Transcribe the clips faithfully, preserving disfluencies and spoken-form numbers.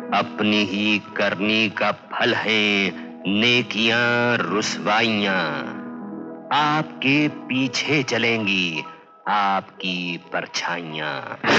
अपनी ही करनी का फल है नेकियां रुसवाइयां। आपके पीछे चलेंगी आपकी परछाइयां।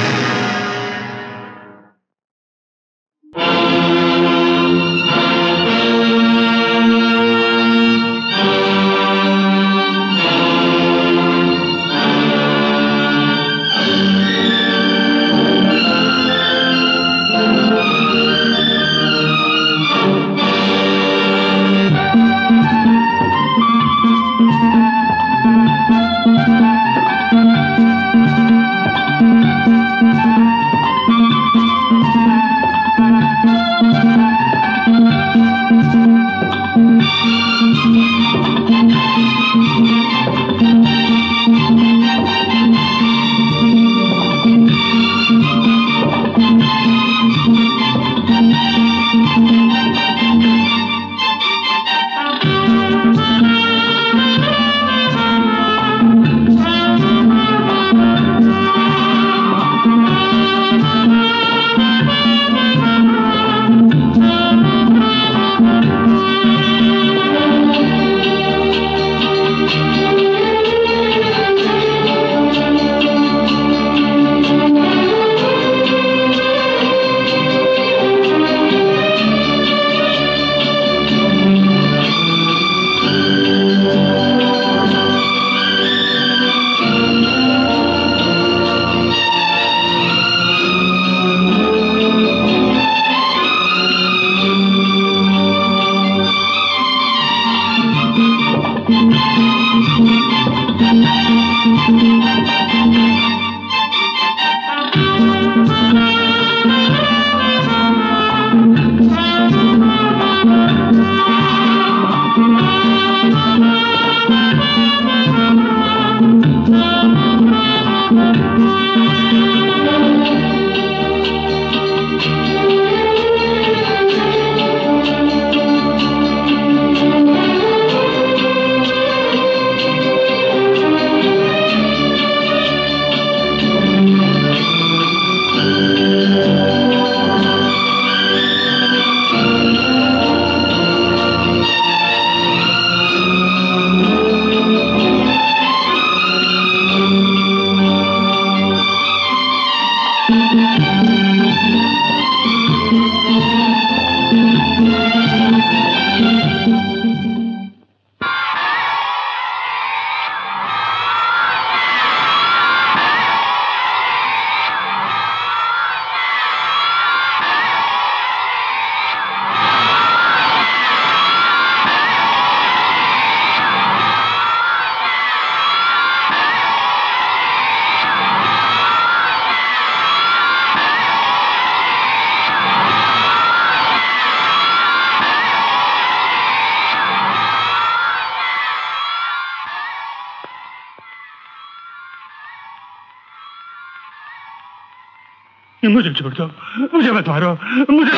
मुझे छोड़ दो, मुझे मत मारो, मुझे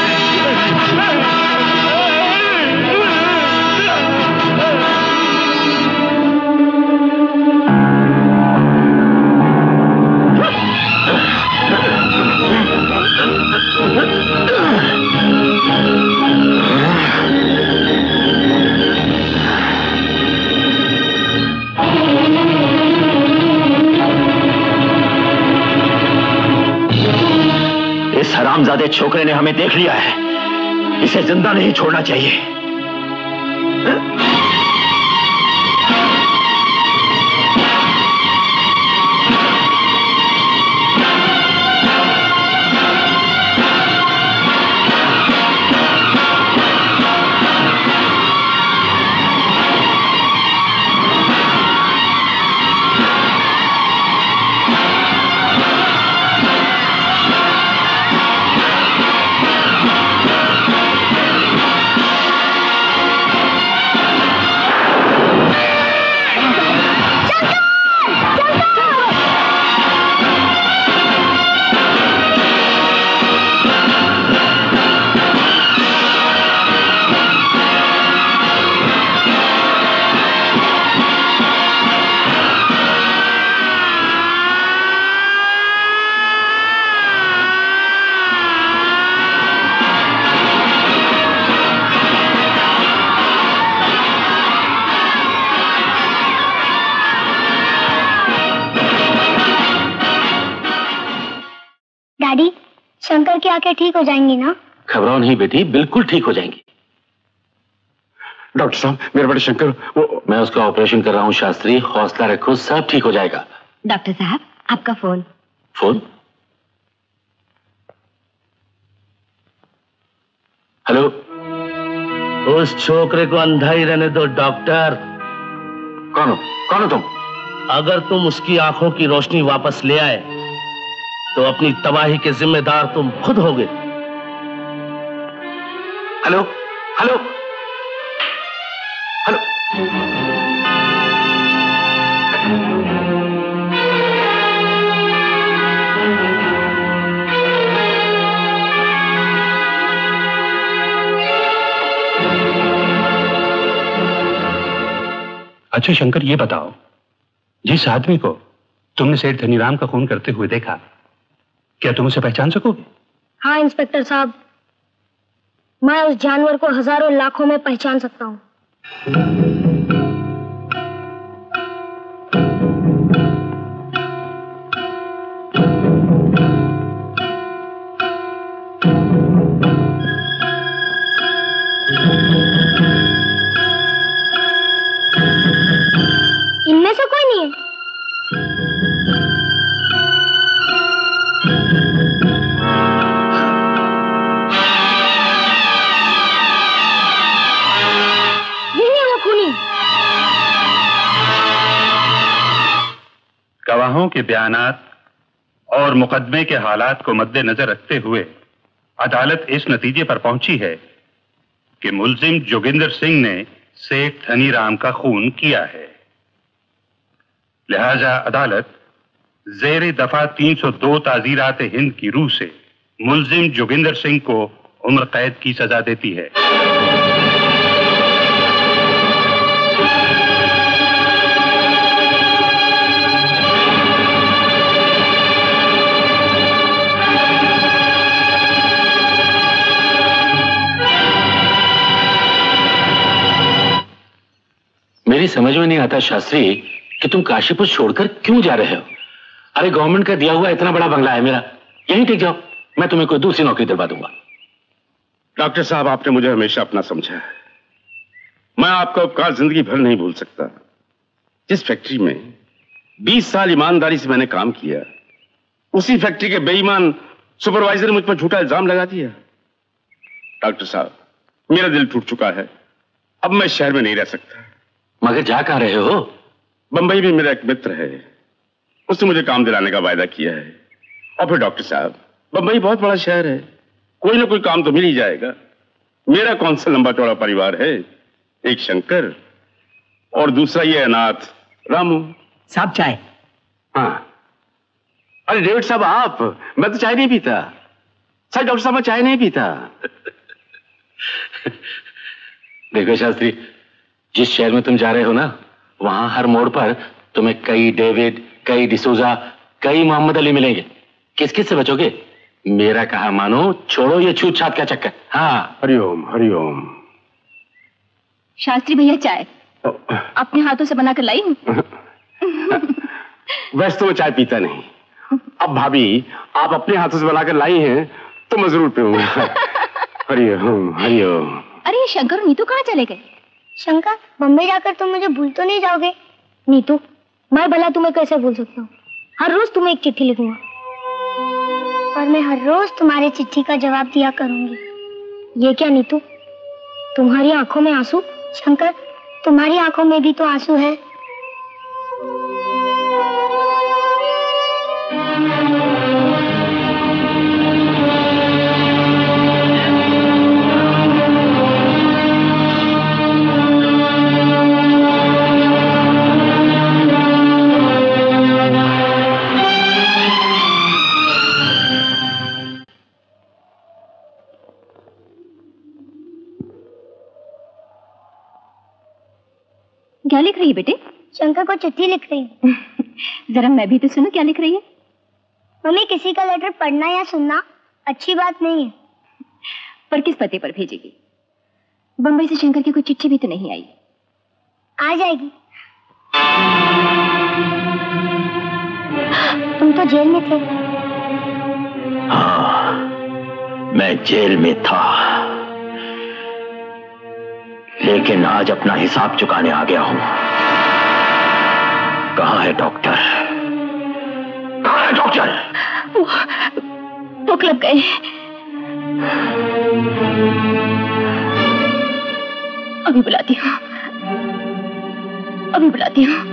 हरामजादे छोकरे ने हमें देख लिया है, इसे जिंदा नहीं छोड़ना चाहिए। शंकर की आंखें ठीक हो जाएंगी ना? घबराओ नहीं बेटी, बिल्कुल ठीक हो जाएंगी। डॉक्टर साहब, मेरे बड़े शंकर, वो मैं उसका ऑपरेशन कर रहा हूँ शास्त्री, हौसला रखो, सब ठीक हो जाएगा। डॉक्टर साहब, आपका फोन। फोन? हेलो। उस छोकरे को अंधा ही रहने दो डॉक्टर। कौन हो? कौन हो तुम? अगर तुम उसकी आंखों की रोशनी वापस ले आए तो अपनी तबाही के जिम्मेदार तुम खुद होगे। Hello hello hello. अच्छा शंकर, ये बताओ, जिस आदमी को तुमने सेठ धनीराम का खून करते हुए देखा, क्या तुम उसे पहचान सकोगे? हाँ इंस्पेक्टर साहब, मैं उस जानवर को हजारों लाखों में पहचान सकता हूँ। इनमें से कोई नहीं है। गवाहों के बयानात और मुकदमे के हालात को मद्देनजर रखते हुए अदालत इस नतीजे पर पहुंची है कि मुलजिम जोगिंदर सिंह ने सेठ धनीराम का खून किया है। लिहाजा अदालत जेर दफा तीन सौ दो ताजीरात हिंद की रूह से मुलजिम जोगिंदर सिंह को उम्र कैद की सजा देती है। मेरी समझ में नहीं आता शास्त्री कि तुम काशीपुर छोड़कर क्यों जा रहे हो। अरे गवर्नमेंट का दिया हुआ इतना बड़ा बंगला है मेरा, यहीं टिक जाओ, मैं तुम्हें कोई दूसरी नौकरी दिलवा दूंगा। डॉक्टर साहब, आपने मुझे हमेशा अपना समझा है। मैं आपका उपकार जिंदगी भर नहीं भूल सकता। जिस फैक्ट्री में बीस साल ईमानदारी से मैंने काम किया, उसी फैक्ट्री के बेईमान सुपरवाइजर ने मुझ पर झूठा इल्जाम लगा दिया। डॉक्टर साहब, मेरा दिल टूट चुका है, अब मैं शहर में नहीं रह सकता। मगर जा कहां रहे हो? बंबई में मेरा एक मित्र है, उसने मुझे काम दिलाने का वायदा किया है। और फिर डॉक्टर साहब, बंबई बहुत बड़ा शहर है, कोई ना कोई काम तो मिल ही जाएगा। मेरा कौन सा लंबा चौड़ा परिवार है, एक शंकर और दूसरा ये अनाथ रामू। साहब चाय। हाँ। अरे डेविड साहब, आप? मैं तो चाय नहीं पीता। सर डॉक्टर साहब, मैं चाय नहीं पीता। देखो शास्त्री, जिस शहर में तुम जा रहे हो ना, वहां हर मोड़ पर तुम्हें कई डेविड, कई डिसूजा, कई मोहम्मद अली मिलेंगे। किस किस से बचोगे? मेरा कहा मानो, छोड़ो ये छूत छात का चक्कर। हाँ। हरिओम हरिओम। शास्त्री भैया चाय अपने हाथों से बनाकर लाई हूँ। वैसे तो मैं चाय पीता नहीं। अब भाभी आप अपने हाथों से बनाकर लाई हैं तो मैं जरूर पीऊंगा। हरिओम हरिओम। अरे ये शंकर और नीतू कहाँ चले गए? शंकर, बम्बई जाकर तुम मुझे भूल तो नहीं जाओगे? नीतू, मैं भला तुम्हें कैसे भूल सकता हूँ? हर रोज तुम्हें एक चिट्ठी लिखूंगा और मैं हर रोज तुम्हारे चिट्ठी का जवाब दिया करूंगी। ये क्या नीतू, तुम्हारी आंखों में आंसू? शंकर, तुम्हारी आंखों में भी तो आंसू है। क्या लिख रही है बेटे? शंकर को चिट्ठी लिख रही हूँ। जरा मैं भी तो सुनो क्या लिख रही है। मम्मी, किसी का लेटर पढ़ना या सुनना अच्छी बात नहीं है। पर किस पते पर भेजेगी? बंबई से शंकर की कोई चिट्ठी भी तो नहीं आई। आ जाएगी। तुम तो जेल में थे। हाँ, मैं जेल में था, लेकिन आज अपना हिसाब चुकाने आ गया हूं। कहां है डॉक्टर? कहां है डॉक्टर? वो, वो क्लब गए। अभी बुलाती हूँ, अभी बुलाती हूँ।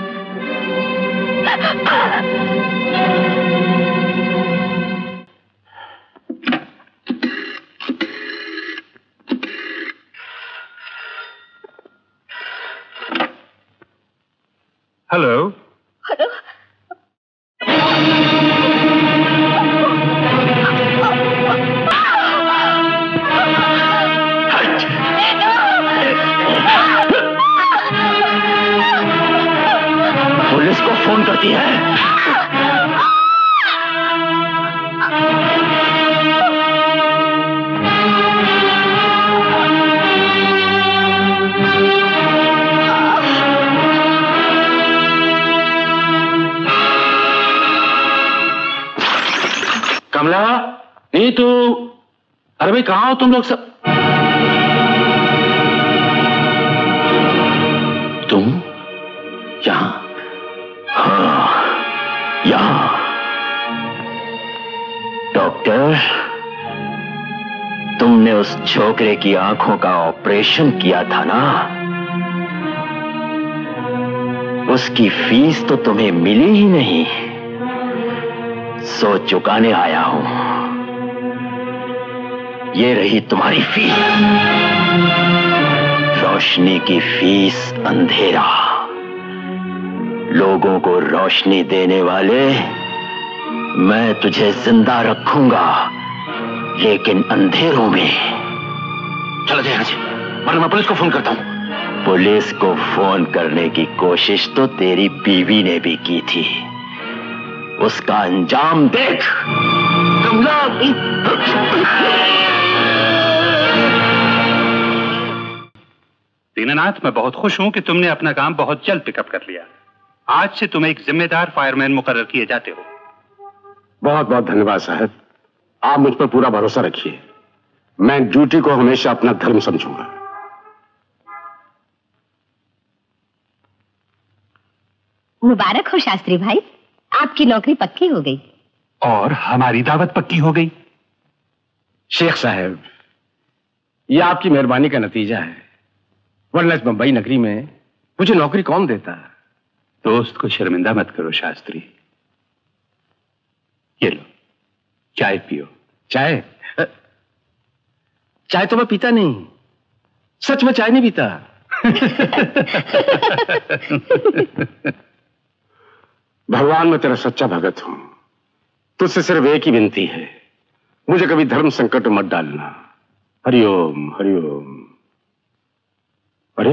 हेलो। हेलो। पुलिस को फोन करती है। कमला, नीतू, अरे भाई कहाँ हो तुम लोग सब? तुम यहां? हाँ, यहां। डॉक्टर, तुमने उस छोकरे की आंखों का ऑपरेशन किया था ना? उसकी फीस तो तुम्हें मिली ही नहीं, सो चुकाने आया हूं। ये रही तुम्हारी फीस। रोशनी की फीस अंधेरा। लोगों को रोशनी देने वाले, मैं तुझे जिंदा रखूंगा, लेकिन अंधेरों में। चलो जा यहां से, वरना मैं पुलिस को फोन करता हूं। पुलिस को फोन करने की कोशिश तो तेरी बीवी ने भी की थी, उसका अंजाम देख। कमला, दीनानाथ, मैं बहुत खुश हूं कि तुमने अपना काम बहुत जल्द पिकअप कर लिया। आज से तुम एक जिम्मेदार फायरमैन मुकर्रर किए जाते हो। बहुत बहुत धन्यवाद साहब, आप मुझ पर पूरा भरोसा रखिए। मैं ड्यूटी को हमेशा अपना धर्म समझूंगा। मुबारक हो शास्त्री भाई, आपकी नौकरी पक्की हो गई। और हमारी दावत पक्की हो गई। शेख साहब, यह आपकी मेहरबानी का नतीजा है, वरना इस बंबई नगरी में मुझे नौकरी कौन देता? दोस्त को शर्मिंदा मत करो शास्त्री। ये लो, चाय पियो। चाय? चाय तो मैं पीता नहीं, सच में चाय नहीं पीता। भगवान, मैं तेरा सच्चा भगत हूं। तुझसे सिर्फ एक ही विनती है, मुझे कभी धर्म संकट में मत डालना। हरिओम हरिओम। अरे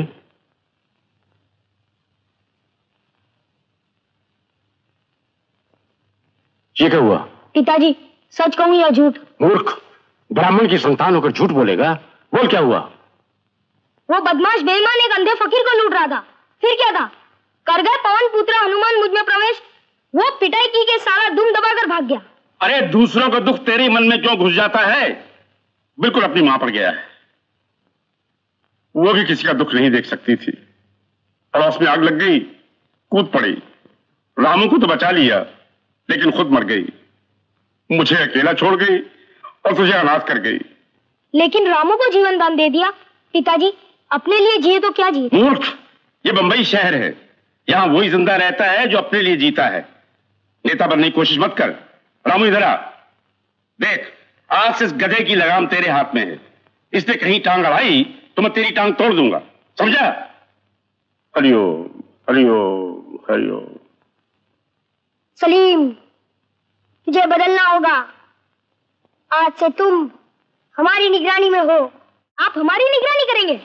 ये क्या हुआ? पिताजी, सच कहूं या झूठ? मूर्ख, ब्राह्मण की संतान होकर झूठ बोलेगा? बोल क्या हुआ? वो बदमाश बेईमान एक अंधे फकीर को लूट रहा था। फिर क्या था? कर गए पवन पुत्र हनुमान मुझ में प्रवेश। वो पिटाई की के सारा दुम दबाकर भाग गया। अरे दूसरों का दुख तेरे मन में क्यों घुस जाता है? बिल्कुल अपनी मां पर गया है। वो भी किसी का दुख नहीं देख सकती थी। पड़ोस में आग लग गई, कूद पड़ी। रामू को तो बचा लिया, लेकिन खुद मर गई। मुझे अकेला छोड़ गई और तुझे अनाथ कर गई। लेकिन रामू को जीवन दान दे दिया। पिताजी, अपने लिए जिए तो क्या जिए? मूर्ख, ये बंबई शहर है, यहां वही जिंदा रहता है जो अपने लिए जीता है। नेता बनने की कोशिश मत कर। रामू इधर आ, देख, आज से इस गधे की लगाम तेरे हाथ में है। इसने कहीं टांग अड़ाई तो मैं तेरी टांग तोड़ दूंगा, समझा? हरिओम हरिओम हरिओम। सलीम, तुझे बदलना होगा। आज से तुम हमारी निगरानी में हो। आप हमारी निगरानी करेंगे।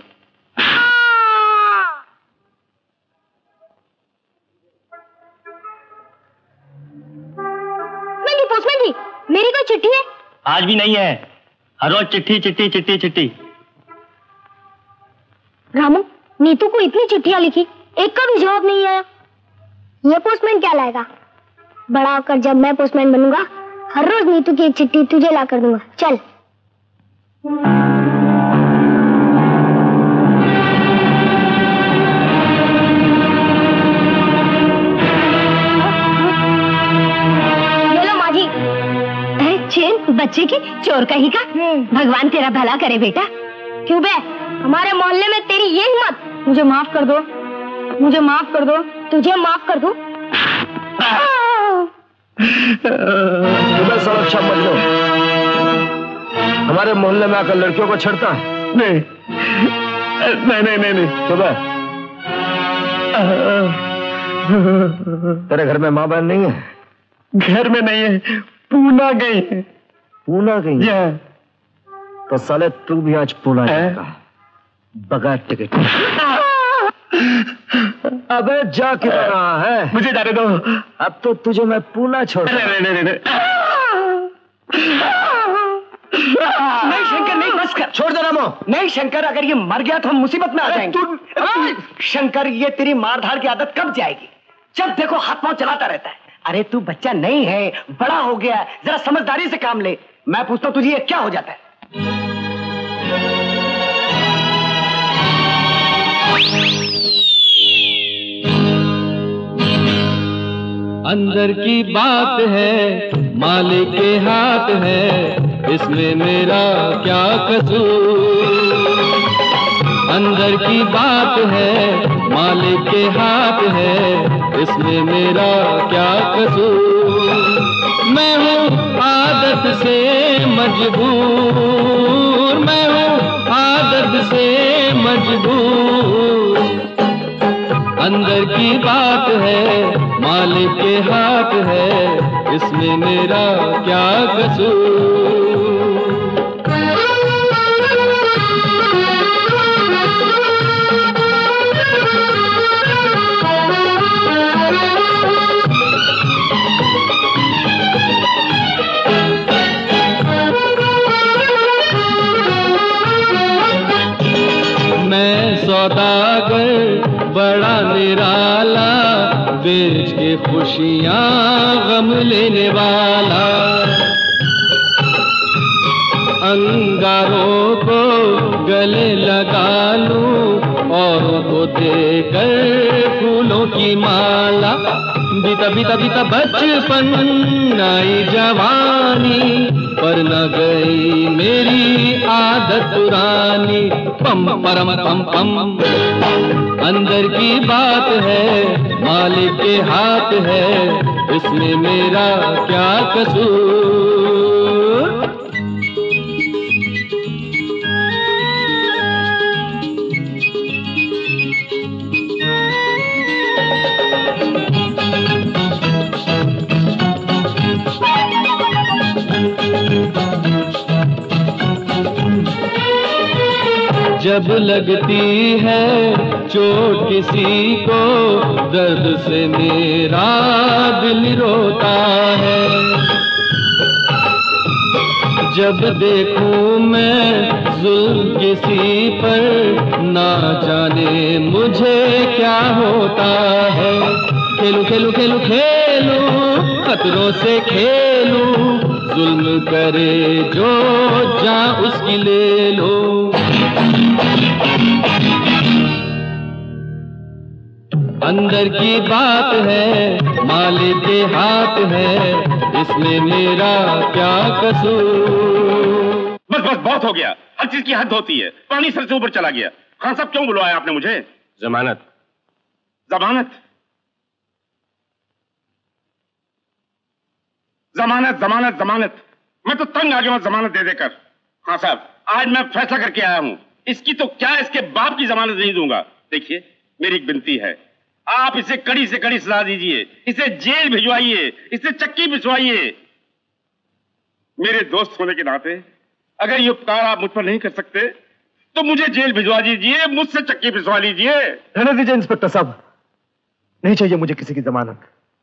पोस्टमैन जी, मेरी कोई चिट्ठी है? आज भी नहीं है। हर रोज चिट्ठी चिट्ठी चिट्ठी चिट्ठी। रामू, नीतू को इतनी चिट्ठियां लिखी, एक का भी जवाब नहीं आया। ये पोस्टमैन क्या लाएगा? बड़ा होकर जब मैं पोस्टमैन बनूंगा, हर रोज नीतू की एक चिट्ठी तुझे ला कर दूंगा। चल। बच्चे की चोर कहीं का। भगवान तेरा भला करे बेटा। क्यों बे, हमारे मोहल्ले में तेरी ये हिम्मत? मुझे माफ कर दो, मुझे माफ कर दो। तुझे माफ कर दो? तुम्हें सब अच्छा समझ लो, हमारे मोहल्ले में आकर लड़कियों को छेड़ता है? नहीं नहीं नहीं नहीं, नहीं। सुबह तेरे घर में माँ बहन नहीं है? घर में नहीं है, पूना गई है। पूना गई है? तो साले तू भी आज पूना जाएगा बगैर टिकट। अबे जा क्यों रहा है? मुझे जाने दो। अब तो तुझे मैं पूना छोड़। नहीं नहीं नहीं नहीं शंकर, नहीं, बस कर। छोड़ दे रामो। नहीं शंकर, अगर ये मर गया तो हम मुसीबत में आ जाएंगे। शंकर, ये तेरी मारधार की आदत कब जाएगी? जब देखो हाथ पांव चलाता रहता है। अरे तू बच्चा नहीं है, बड़ा हो गया, जरा समझदारी से काम ले। मैं पूछता हूं तुझे ये क्या हो जाता है? अंदर की बात है, मालिक के हाथ है, इसमें मेरा क्या कसूर। अंदर की बात है, मालिक के हाथ है, इसमें मेरा क्या कसूर। मैं हूँ आदत से मजबूर, मैं हूँ आदत से मजबूर। अंदर की बात है, मालिक के हाथ है, इसमें मेरा क्या कसूर। सौदागर बड़ा निराला, बेच के खुशियां गम लेने वाला। अंगारों को गले लगा लूं और को देकर फूलों की माला। बीता बीता बीता बचपन, आई जवानी, पर न गई मेरी आदत पुरानी। पम परम पम पम। अंदर की बात है, मालिक के हाथ है, इसमें मेरा क्या कसूर। जब लगती है चोट किसी को, दर्द से मेरा दिल रोता है। जब देखूं मैं जुल्म किसी पर, ना जाने मुझे क्या होता है। खेलूं खेलूं खेलूं खेलूं, खतरों से खेलूं, जुल्म करे जो जा उसकी ले लो। अंदर की बात है, मालिक के हाथ है, इसमें मेरा क्या कसूर। बस बस बहुत हो गया, हर चीज की हद होती है। पानी सर से ऊपर चला गया। खान साहब क्यों बुलवाया आपने मुझे? जमानत। जमानत? जमानत जमानत जमानत, मैं तो तंग आ गया हूं जमानत दे देकर। हाँ साहब, आज मैं फैसला करके आया हूं। इसकी तो क्या, इसके बाप की जमानत नहीं दूंगा। देखिए, मेरी एक विनती है, आप इसे कड़ी से कड़ी सजा दीजिए, इसे जेल भिजवाइए, इसे चक्की भिजवाइए। मेरे दोस्त होने के नाते अगर ये उपकार आप मुझ पर नहीं कर सकते तो मुझे जेल भिजवा दीजिए, मुझसे चक्की भिजवा लीजिए। रहने दीजिए इंस्पेक्टर साहब, नहीं चाहिए मुझे किसी की जमानत।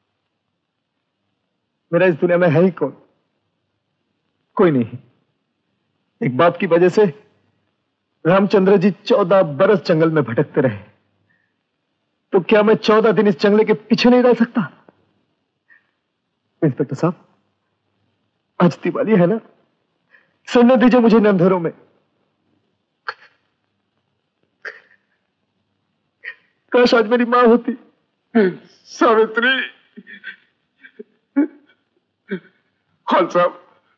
मेरा इस दुनिया में है ही कौन? कोई नहीं। एक बाप की वजह से रामचंद्र जी चौदह बरस जंगल में भटकते रहे, तो क्या मैं चौदह दिन इस जंगल के पीछे नहीं रह सकता? इंस्पेक्टर साहब, आज दिवाली है ना, सोने दीजिए मुझे इन अंधेरों में। काश आज मेरी माँ होती। सावित्री। खान साहब,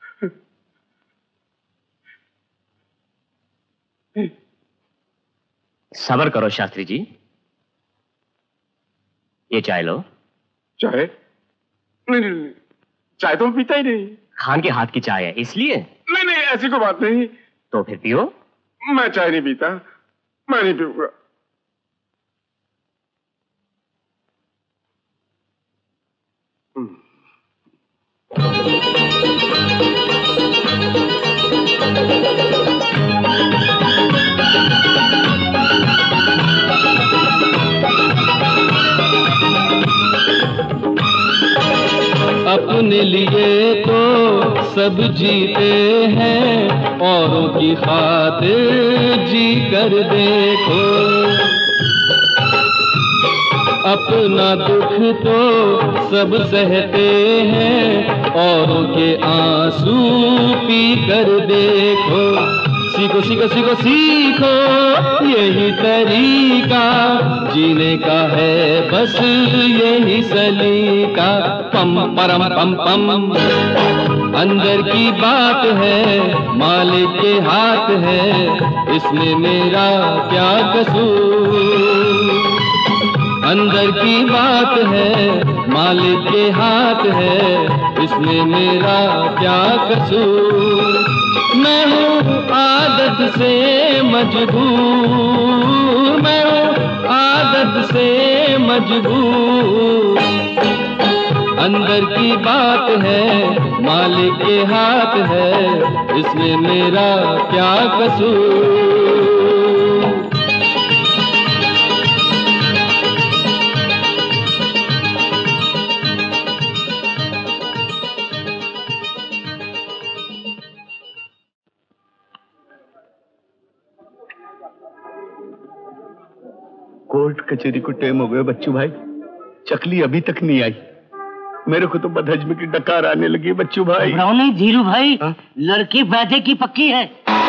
सब्र करो शास्त्री जी, ये चाय लो। चाय? नहीं नहीं, चाय तो मैं पीता ही नहीं। खान के हाथ की चाय है इसलिए। नहीं नहीं, ऐसी कोई बात नहीं। तो फिर पियो। मैं चाय नहीं पीता, मैं नहीं पीऊंगा। अपने लिए तो सब जीते हैं, औरों की खातिर जी कर देखो। अपना दुख तो सब सहते हैं, औरों के आंसू पी कर देखो। सीखो सीखो सीखो सीखो यही तरीका जीने का है, बस यही सलीका। पम परम पम पम अंदर की बात है, मालिक के हाथ है, इसमें मेरा क्या कसूर। अंदर की बात है, मालिक के हाथ है, इसमें मेरा क्या कसूर। मैं हूँ आदत से मजबूर, मैं हूँ आदत से मजबूर। अंदर की बात है, मालिक के हाथ है, इसमें मेरा क्या कसूर। कोर्ट कचहरी को टाइम हो गया बच्चू भाई, चकली अभी तक नहीं आई। मेरे को तो बदहजमी की डकार आने लगी बच्चू भाई। नहीं धीरू भाई, हा? लड़की वादे की पक्की है।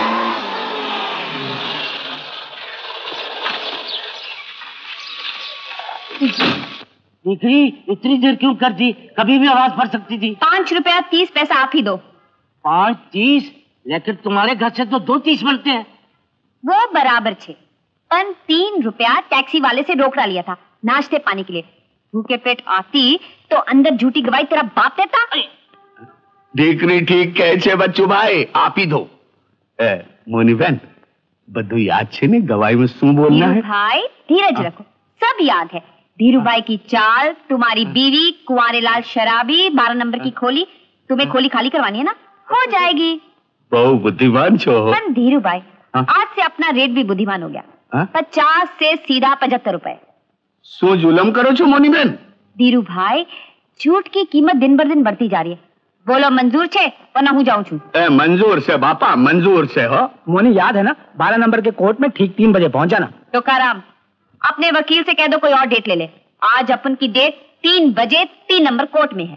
दीकरी इतनी देर क्यों कर दी, कभी भी आवाज पड़ सकती थी। पांच रुपया तीस पैसा आप ही दो। पांच तीस? लेकिन तुम्हारे घर से तो दो तीस बनते हैं। वो बराबर छे, पन तीन रुपया टैक्सी वाले से रोकड़ा लिया था नाश्ते पानी के लिए। भूखे पेट आती तो अंदर झूठी गवाही तेरा बाप देता। दीकरी ठीक कहे छे बच्चू भाई, आप ही दो। ए, मोनी बहन, बधु याद छे ने गवाही में शू बोलना है? भाई धीरज रखो, सब याद है। धीरू भाई की चाल, तुम्हारी बीवी, कुंवारे लाल शराबी, बारह नंबर की खोली। तुम्हें खोली खाली करवानी है ना, हो जाएगी। बहुत बुद्धिमान छो। पर धीरू भाई, आज से अपना रेट भी बुद्धिमान हो गया। पचास से सीधा पचहत्तर रुपए। सो जुलम करो छो मोनी बहन। धीरू भाई, झूठ की कीमत दिन बर दिन बढ़ती जा रही है। बोलो मंजूर छे वरना हूँ जाऊं छू। ए, मंजूर से बापा, मंजूर से हो। मोनी याद है ना, बारह नंबर के कोर्ट में ठीक तीन बजे पहुंच जाना। तो काराम, अपने वकील से कह दो कोई और डेट ले ले। आज अपन की डेट तीन बजे तीन नंबर कोर्ट में है।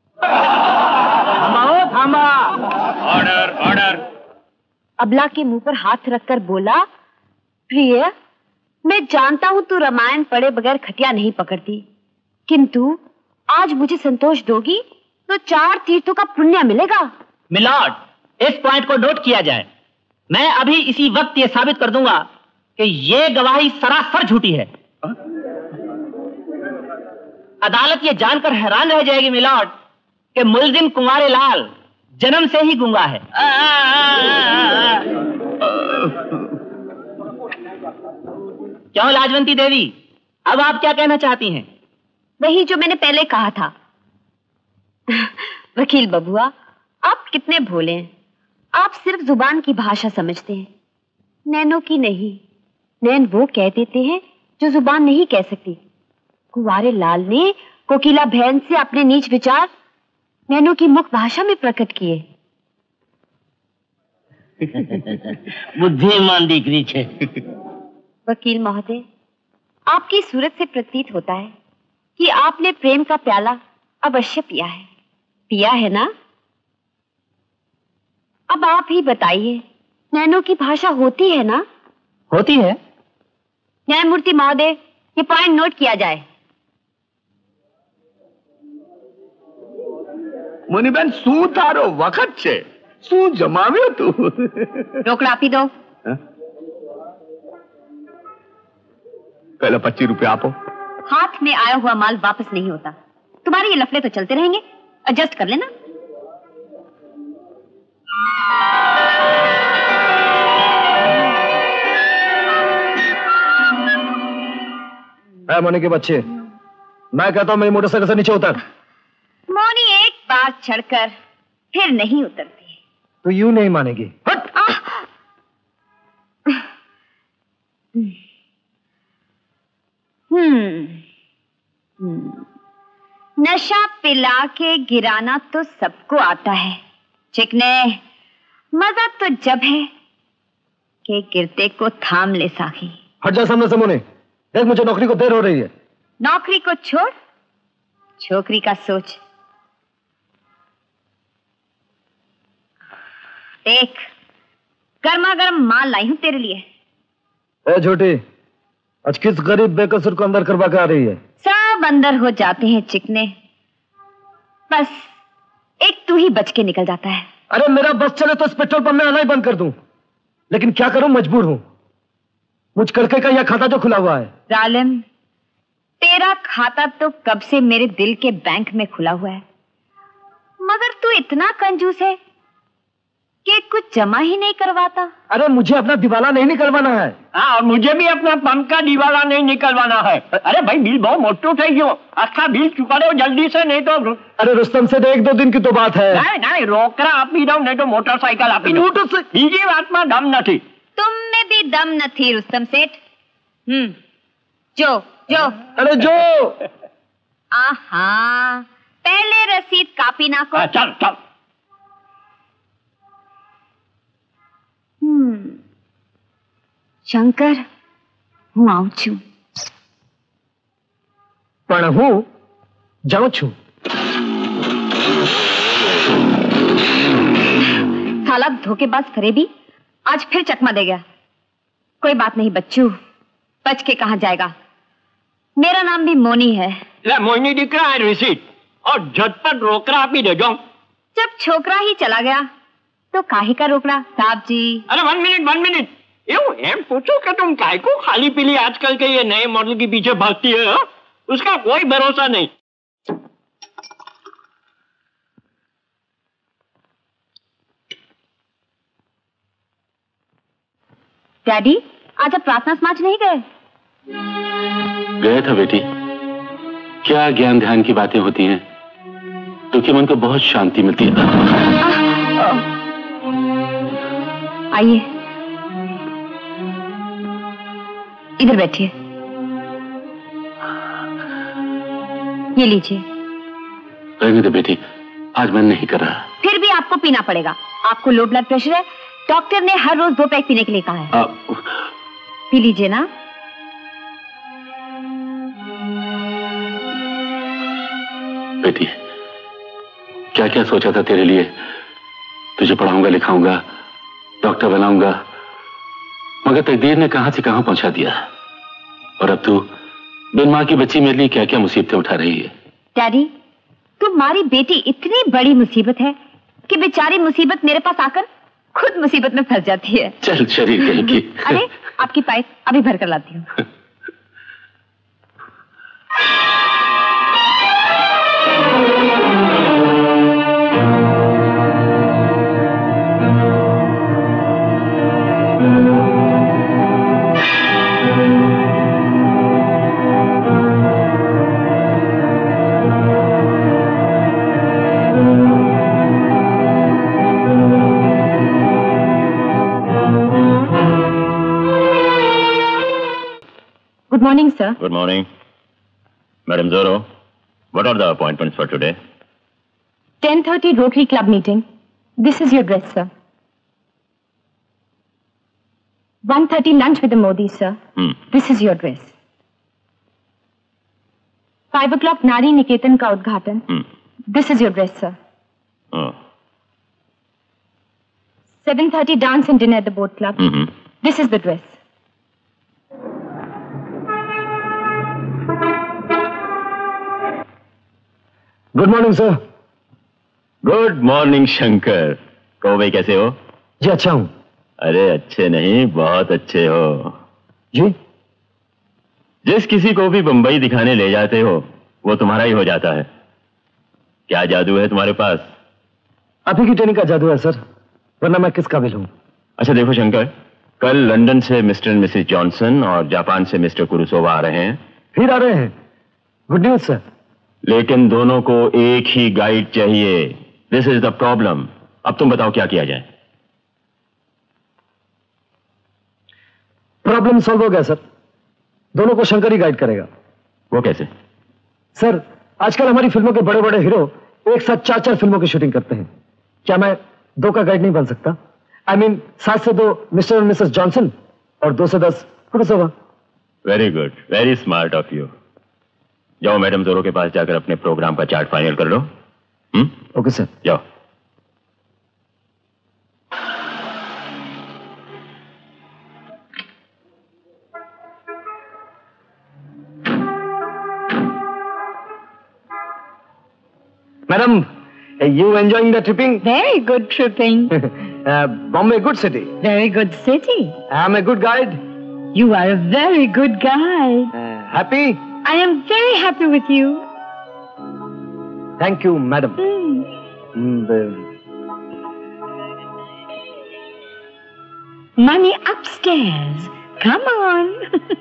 थामा। Order order. अबला के मुंह पर हाथ रखकर बोला, प्रिय, मैं जानता हूं तू रामायण पढ़े बगैर खटिया नहीं पकड़ती, किंतु आज मुझे संतोष दोगी तो चार तीर्थों का पुण्य मिलेगा। मिलॉर्ड, इस पॉइंट को नोट किया जाए। मैं अभी इसी वक्त यह साबित कर दूंगा कि यह गवाही सरासर झूठी है। अदालत यह जानकर हैरान रह जाएगी मिलॉर्ड कि मुलजिम कुंवारे लाल जन्म से ही गूंगा है। आ, आ, आ, आ, आ। क्यों लाजवंती देवी, अब आप क्या कहना चाहती हैं? वही जो मैंने पहले कहा था। वकील बबुआ, आप कितने भोले हैं। आप सिर्फ जुबान की भाषा समझते हैं, नैनों की नहीं। नैन वो कह देते हैं जो जुबान नहीं कह सकती। कुंवारे लाल ने कोकिला बहन से अपने नीच विचार नैनों की मुख भाषा में प्रकट किए। बुद्धिमान दीकरी छे। वकील महोदय, आपकी सूरत से प्रतीत होता है कि आपने प्रेम का प्याला अवश्य पिया है। पिया है ना? अब आप ही बताइए, नैनों की भाषा होती है ना? होती है। न्यायमूर्ति महोदय, ये पॉइंट नोट किया जाए। मुनिबेन શું તારો વખત છે? શું જમાવ્યો તું? रोकड़ा आपी दो। पहले पच्चीस रुपए आपो। हाथ में आया हुआ माल वापस नहीं होता। तुम्हारे ये लफड़े तो चलते रहेंगे, एडजस्ट कर लेना। है मोनी के बच्चे, मैं कहता हूं मेरी मोटरसाइकिल से नीचे उतर। मोनी एक बार चढ़कर फिर नहीं उतरती। तो यूं नहीं मानेगी। हट! हम्म नशा पिला के गिराना तो सबको आता है, चिकने मजा तो जब है कि गिरते को थाम ले साखी। हट जा सामने से मोनी, देख मुझे नौकरी को देर हो रही है। नौकरी को छोड़, छोकरी का सोच। देख गर्मा गर्म माल लाई हूं तेरे लिए। ए झूठी, आज किस गरीब बेकसूर को अंदर करवा के आ रही है? सब अंदर हो जाते हैं चिकने, बस एक तू ही बच के निकल जाता है। अरे मेरा बस चले तो इस पेट्रोल पंप में आना ही बंद कर दूं, लेकिन क्या करूं, मजबूर हूं। मुझ करके का यह खाता जो खुला हुआ है। जालिम, तेरा खाता तो कब से मेरे दिल के बैंक में खुला हुआ है, मगर तू इतना कंजूस है कि कुछ जमा ही नहीं करवाता। अरे मुझे अपना दिवाला नहीं निकलवाना है। हाँ, और मुझे भी अपना पंप का दिवाला नहीं निकलवाना है। अरे भाई बिल बहुत मोटो થઈ ગયો, आखा बिल चुका दो जल्दी से, नहीं तो। अरे रुस्तम से एक दो दिन की तो बात है। नहीं नहीं, रोकड़ा आपी दो, नहीं तो मोटरसाइकिल आपी दो। मोटरसाइकिल बीजी बात में दम नहीं। तुम में भी दम नहीं रुस्तम सेठ। हम्म जो जो अरे जो आहा, पहले रसीद कापी ना को। चल चल। हम्म शंकर, હું આવું છું। પણ હું જાઉં છું। साला धोखेबाज फरेबी आज फिर चकमा दे गया। कोई बात नहीं बच्चू, बच के कहां जाएगा। मेरा नाम भी मोनी है। ले मोनी दिकरा है रिसीट और झटपट रोकड़ा आपी दे जाओ। जब छोकरा ही चला गया तो काहे का रोकड़ा साहब जी। अरे वन मिनट वन मिनट, यूं एम पूछो कि तुम काय को खाली पीली आजकल के ये नए मॉडल के पीछे भागती है? हा? उसका कोई भरोसा नहीं। डैडी, आज आप प्रार्थना समाज नहीं गए? गए था बेटी। क्या ज्ञान ध्यान की बातें होती हैं, दुखी मन को बहुत शांति मिलती है। आइए इधर बैठिए, ये लीजिए। रहने दो बेटी, आज मन नहीं कर रहा। फिर भी आपको पीना पड़ेगा, आपको लो ब्लड प्रेशर है, डॉक्टर ने हर रोज दो पैक पीने के लिए कहा है। आ, पी लीजिए ना। बेटी, क्या क्या सोचा था तेरे लिए। तुझे पढ़ाऊंगा लिखाऊंगा, डॉक्टर बनाऊंगा, मगर तकदीर ने कहां से कहां पहुंचा दिया। और अब तू बिन मां की बच्ची मेरे लिए क्या क्या मुसीबतें उठा रही है। डैडी, तुम्हारी बेटी इतनी बड़ी मुसीबत है कि बेचारी मुसीबत मेरे पास आकर खुद मुसीबत में फंस जाती है। चल शरीर कहेगी। अरे आपकी पाइप अभी भर कर लाती हूँ। Good morning, sir. Good morning. Madam Zoro, what are the appointments for today? ten thirty Rotary Club meeting. This is your dress, sir. one thirty lunch with the Modi, sir. Hmm. This is your dress. five o'clock Nari Niketan ka udghatan. Hmm. This is your dress, sir. Oh. seven thirty dance and dinner at the boat club. Mm-hmm. This is the dress. Good morning sir. Good morning Shankar. कहो भाई कैसे हो? जी अच्छा हूं। अरे अच्छे नहीं, बहुत अच्छे हो जी। जिस किसी को भी बंबई दिखाने ले जाते हो वो तुम्हारा ही हो जाता है। क्या जादू है तुम्हारे पास? आप ही की ट्रेनिंग का जादू है सर, वरना मैं किस काबिल हूं। अच्छा देखो शंकर, कल लंदन से मिस्टर एंड मिसेस जॉनसन और जापान से मिस्टर कुरुसोवा आ रहे हैं। फिर आ रहे हैं? Good news sir. लेकिन दोनों को एक ही गाइड चाहिए। This is the problem. अब तुम बताओ क्या किया जाए। प्रॉब्लम सॉल्व हो गया सर, दोनों को शंकर ही गाइड करेगा। वो कैसे? सर आजकल हमारी फिल्मों के बड़े बड़े हीरो एक साथ चार चार फिल्मों की शूटिंग करते हैं। क्या मैं दो का गाइड नहीं बन सकता? आई I मीन mean, सात से दो मिस्टर और मिसेस जॉनसन और दो से दस कुरुसोवा। Very good, very smart of you. जाओ मैडम जोरो के पास जाकर अपने प्रोग्राम का चार्ट फाइनल कर लो। हम्म? Okay sir. जाओ। Madam, are you enjoying the tripping? Very good tripping. uh, Bombay, good city. Very good city. I'm a good guide. You are a very good guy. Uh, happy? I am very happy with you. Thank you, madam. Mm. Mm, the... Money upstairs. Come on.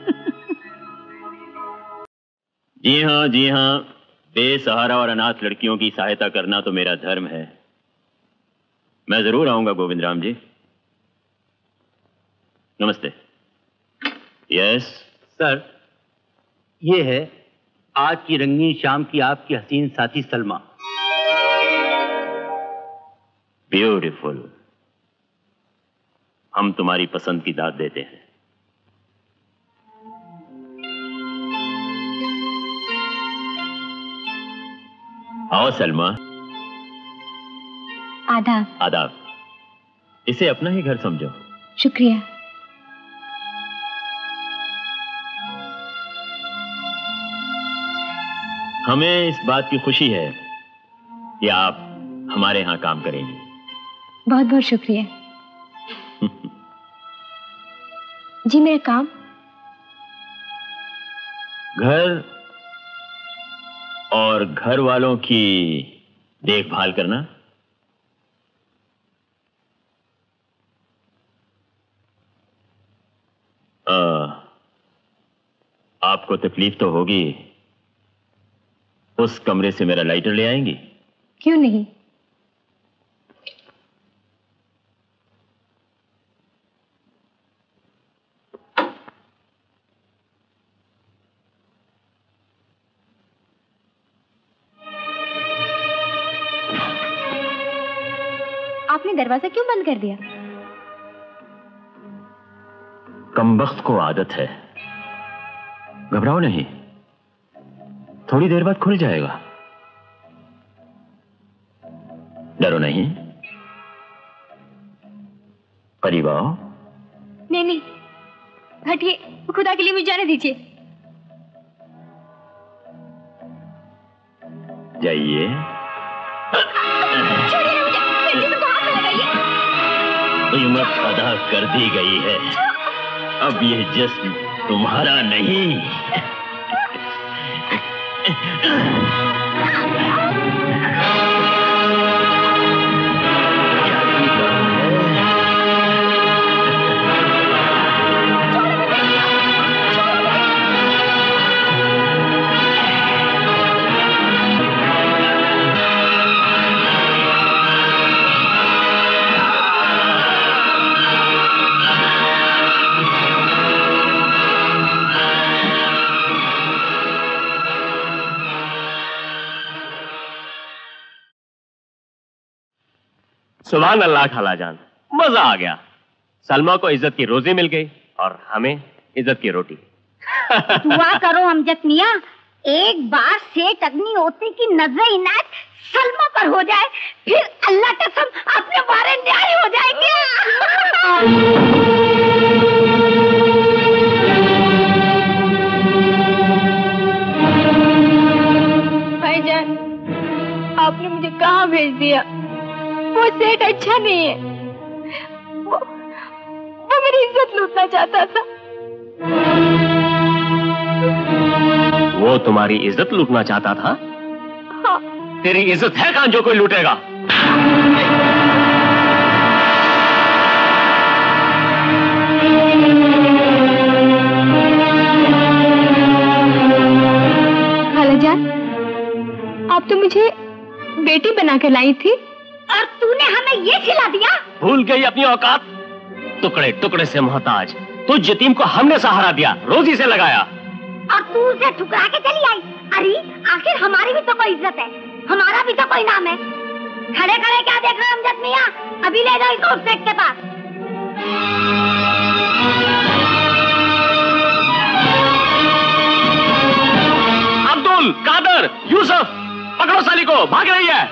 जी हाँ, जी हाँ, बेसहारा और अनाथ लड़कियों की सहायता करना तो मेरा धर्म है। मैं जरूर आऊंगा गोविंद राम जी। नमस्ते। यस सर, ये है आज की रंगीन शाम की आपकी हसीन साथी सलमा। ब्यूटीफुल। हम तुम्हारी पसंद की दाद देते हैं। आओ सलमा। आदाब। आदाब। इसे अपना ही घर समझो। शुक्रिया। हमें इस बात की खुशी है कि आप हमारे यहां काम करेंगी। बहुत बहुत शुक्रिया। जी मेरा काम? घर और घर वालों की देखभाल करना। आ, आपको तकलीफ तो होगी। उस कमरे से मेरा लाइटर ले आएंगी? क्यों नहीं। आपने दरवाजा क्यों बंद कर दिया? कमबख्त को आदत है। घबराओ नहीं, थोड़ी देर बाद खुल जाएगा। डरो नहीं, करीब आओ। नहीं नहीं, हटिए, खुदा के लिए मुझे जाने दीजिए। जाइए। छोड़िए ना मुझे, मेरे जिस्म को हाथ में लगाइए। कीमत अदा कर दी गई है, अब ये जिस्म तुम्हारा नहीं। सुभान अल्लाह खालाजान, मजा आ गया। सलमा को इज्जत की रोजी मिल गई और हमें इज्जत की रोटी। दुआ करो अमजद मियां, एक बार सेठ अग्निहोत्री की नजर इनायत सलमा पर हो जाए, फिर अल्लाह कसम अपने बारे न्याय हो जाएंगे। भाईजान, भेज दिया। वो सेठ अच्छा नहीं है, वो, वो मेरी इज्जत लूटना चाहता था। वो तुम्हारी इज्जत लूटना चाहता था? हाँ। तेरी इज्जत है कहां जो कोई लूटेगा? खालाजान, आप तो मुझे बेटी बना कर लाई थी और तूने हमें ये खिला दिया। भूल गई अपनी औकात? टुकड़े टुकड़े से मोहताज तो यतीम को हमने सहारा दिया, रोजी से लगाया, और तू उसे ठुकरा के चली आई। अरे आखिर हमारी भी तो कोई इज्जत है, हमारा भी तो कोई नाम है। खड़े खड़े क्या देख रहे अमजद मियां? अभी ले जाओ इसको उस सेठ के पास। अब्दुल, कादर, यूसुफ, पकड़ो साली को, भाग रही है।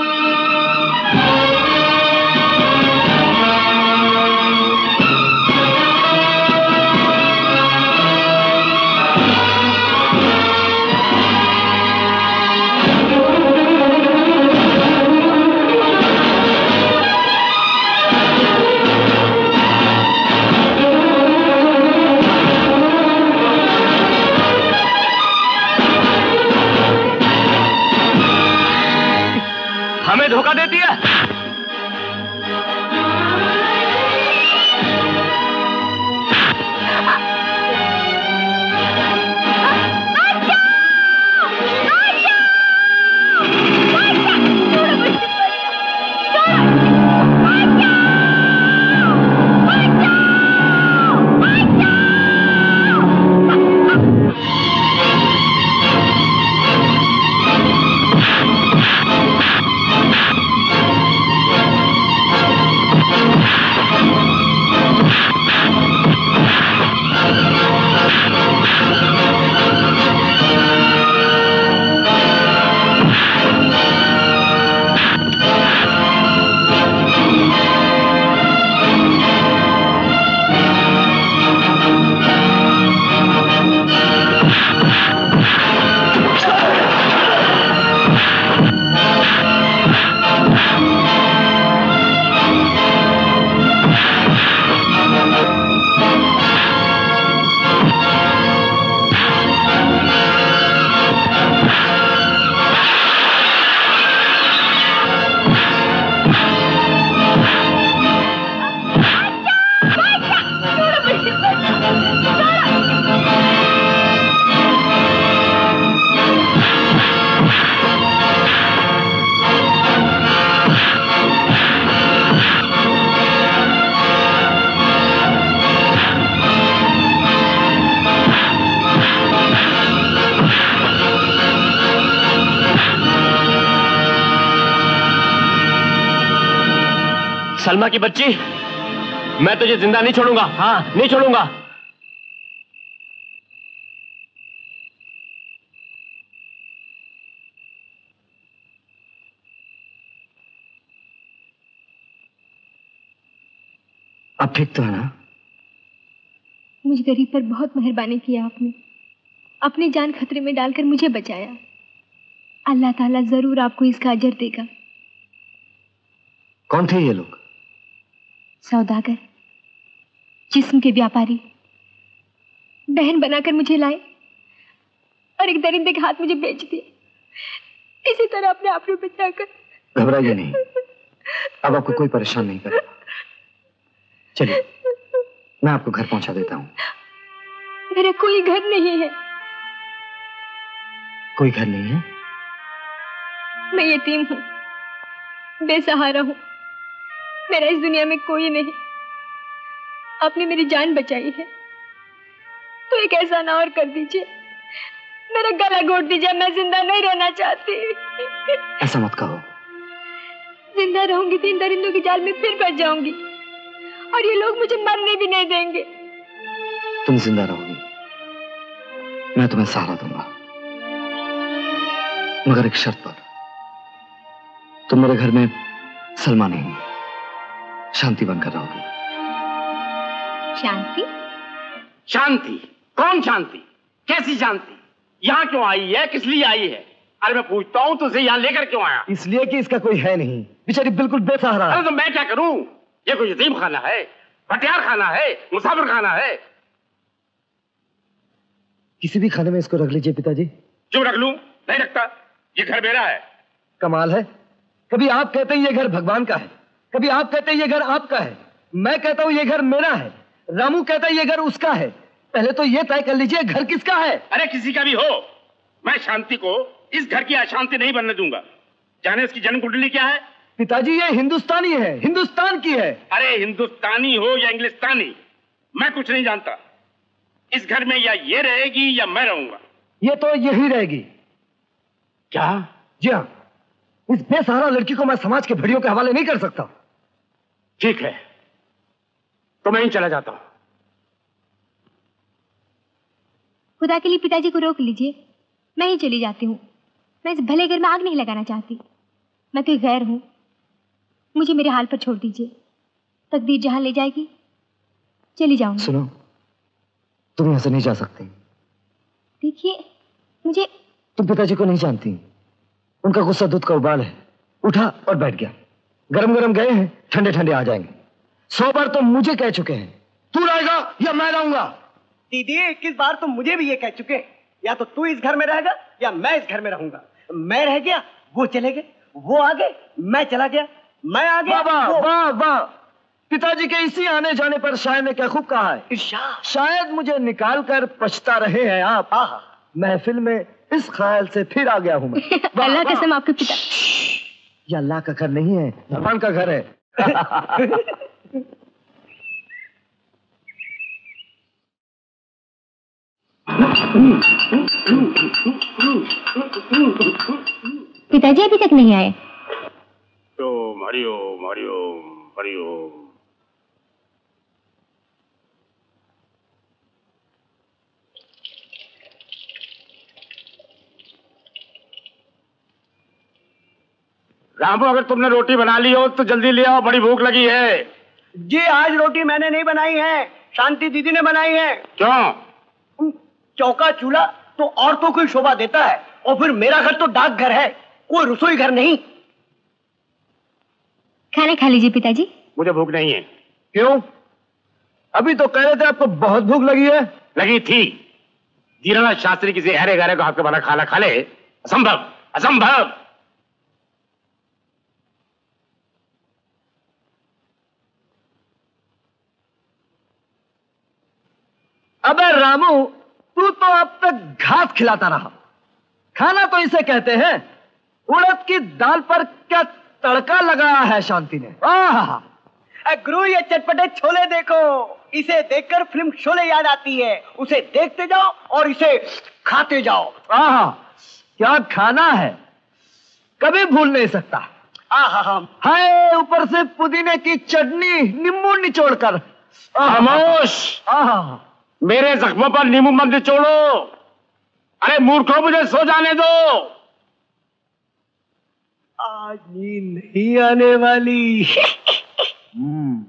हमें धोखा देती है। सलमा की बच्ची, मैं तुझे जिंदा नहीं छोड़ूंगा। हाँ, नहीं छोड़ूंगा। अब ठीक तो है ना? मुझ गरीब पर बहुत मेहरबानी किया आपने, अपनी जान खतरे में डालकर मुझे बचाया। अल्लाह ताला जरूर आपको इसका अजर देगा। कौन थे ये लोग? सौदागर, जिस्म के व्यापारी, बहन बनाकर मुझे लाए और एक दरिंदे के हाथ मुझे बेच दिया। इसी तरह अपने आप में बचाकर। घबराइए नहीं, अब आपको कोई परेशान नहीं करेगा। चलिए, मैं आपको घर पहुंचा देता हूँ। मेरा कोई घर नहीं है। कोई घर नहीं है? मैं यतीम हूँ, बेसहारा हूँ, मेरा इस दुनिया में कोई नहीं। आपने मेरी जान बचाई है तो एक ऐसा ना और कर दीजिए, मेरा गला घोट दीजिए। मैं जिंदा नहीं रहना चाहती। ऐसा मत कहो। जिंदा रहूंगी तो इन दरिंदों की जाल में फिर फंस जाऊंगी और ये लोग मुझे मरने भी नहीं देंगे। तुम जिंदा रहोगी, मैं तुम्हें सहारा दूंगा, मगर एक शर्त पर। तुम मेरे घर में सलमा नहीं, शांति बनकर रहोगी। शांति? शांति? कौन शांति? कैसी शांति? यहाँ क्यों आई है? किस लिए आई है? अरे मैं पूछता हूँ तुझसे यहाँ लेकर क्यों आया? इसलिए कि इसका कोई है नहीं, बेचारी बिल्कुल बेसहारा। अरे तो मैं क्या करूँ? ये कोई यतीम खाना है, भटियार खाना है, मुसाफिर खाना है? किसी भी खाने में इसको रख लीजिए पिताजी। क्यों रख लूं? नहीं रखता, ये घर मेरा है। कमाल है, कभी आप कहते हैं ये घर भगवान का है, कभी आप कहते हैं ये घर आपका है, मैं कहता हूँ ये घर मेरा है, रामू कहता है ये घर उसका है। पहले तो ये तय कर लीजिए घर किसका है। अरे किसी का भी हो, मैं शांति को इस घर की अशांति नहीं बनने दूंगा। जाने इसकी जन्म कुंडली क्या है? पिताजी ये हिंदुस्तानी है, हिंदुस्तान की है। अरे हिंदुस्तानी हो या इंग्लिस्तानी, मैं कुछ नहीं जानता। इस घर में या ये रहेगी या मैं रहूंगा। ये तो यही रहेगी। क्या? जी हाँ, इस बेसहारा लड़की को मैं समाज के भड़ियों के हवाले नहीं कर सकता। ठीक है, तो मैं ही चला जाता हूं। खुदा के लिए पिताजी को रोक लीजिए, मैं ही चली जाती हूँ। मैं इस भले घर में आग नहीं लगाना चाहती। मैं तो गैर हूँ, मुझे मेरे हाल पर छोड़ दीजिए। तकदीर जहां ले जाएगी चली जाऊंगी। सुनो, तुम यहां से नहीं जा सकती। देखिए मुझे, तुम पिताजी को नहीं जानती, उनका गुस्सा दूध का उबाल है। उठा और बैठ गया। गरम गरम गए हैं, ठंडे ठंडे आ जाएंगे। सौ बार तो मुझे कह चुके हैं तू रहेगा या मैं रहूंगा। दीदी इक्कीस बार तो मुझे भी ये कह चुके हैं, या तो तू इस घर में रहेगा या मैं इस घर में रहूंगा। मैं रह गया, वो चले गए, वो आ गए, मैं चला गया, मैं आ गया। वाह वाह वाह, पिताजी के इसी आने जाने पर शायर ने क्या खूब कहा है। शायद मुझे निकाल कर पछता रहे हैं आप, महफिल में इस ख्याल से फिर आ गया हूं मैं। अल्लाह कसम आपके पिता। ये अल्लाह का घर नहीं है, भगवान का घर है। पिताजी अभी तक नहीं आए। ओम हरिओम हरिओम हरिओम। रामू अगर तुमने रोटी बना ली हो तो जल्दी ले आओ, बड़ी भूख लगी है। जी आज रोटी मैंने नहीं बनाई है, शांति दीदी ने बनाई है। क्यों? चौका चूल्हा तो औरतों को ही शोभा देता है, और फिर मेरा घर तो डाकघर है, कोई रसोई घर नहीं। खाना खा लीजिए पिताजी। मुझे भूख नहीं है। क्यों? अभी तो कह रहे थे आपको बहुत भूख लगी है। लगी थी। दीनानाथ शास्त्री किसी हरे गहरे को आपके बना खाना खा ले? असंभव, असंभव। अबे रामू, तू तो अब तक घास खिलाता रहा। खाना तो इसे कहते हैं। उड़द की दाल पर क्या तड़का लगाया है शांति ने। आहा, गुरु ये चटपटे छोले देखो, इसे देखकर फिल्म शोले याद आती है। उसे देखते जाओ और इसे खाते जाओ। आहा, क्या खाना है, कभी भूल नहीं सकता। आहा, हाय ऊपर से पुदीने की चटनी नींबू निचोड़कर। खामोश। आहा, मेरे जख्मों पर नींबू मत निचोड़ो। अरे मूर्खों, मुझे सो जाने दो। आज नींद नहीं आने वाली। हम्म।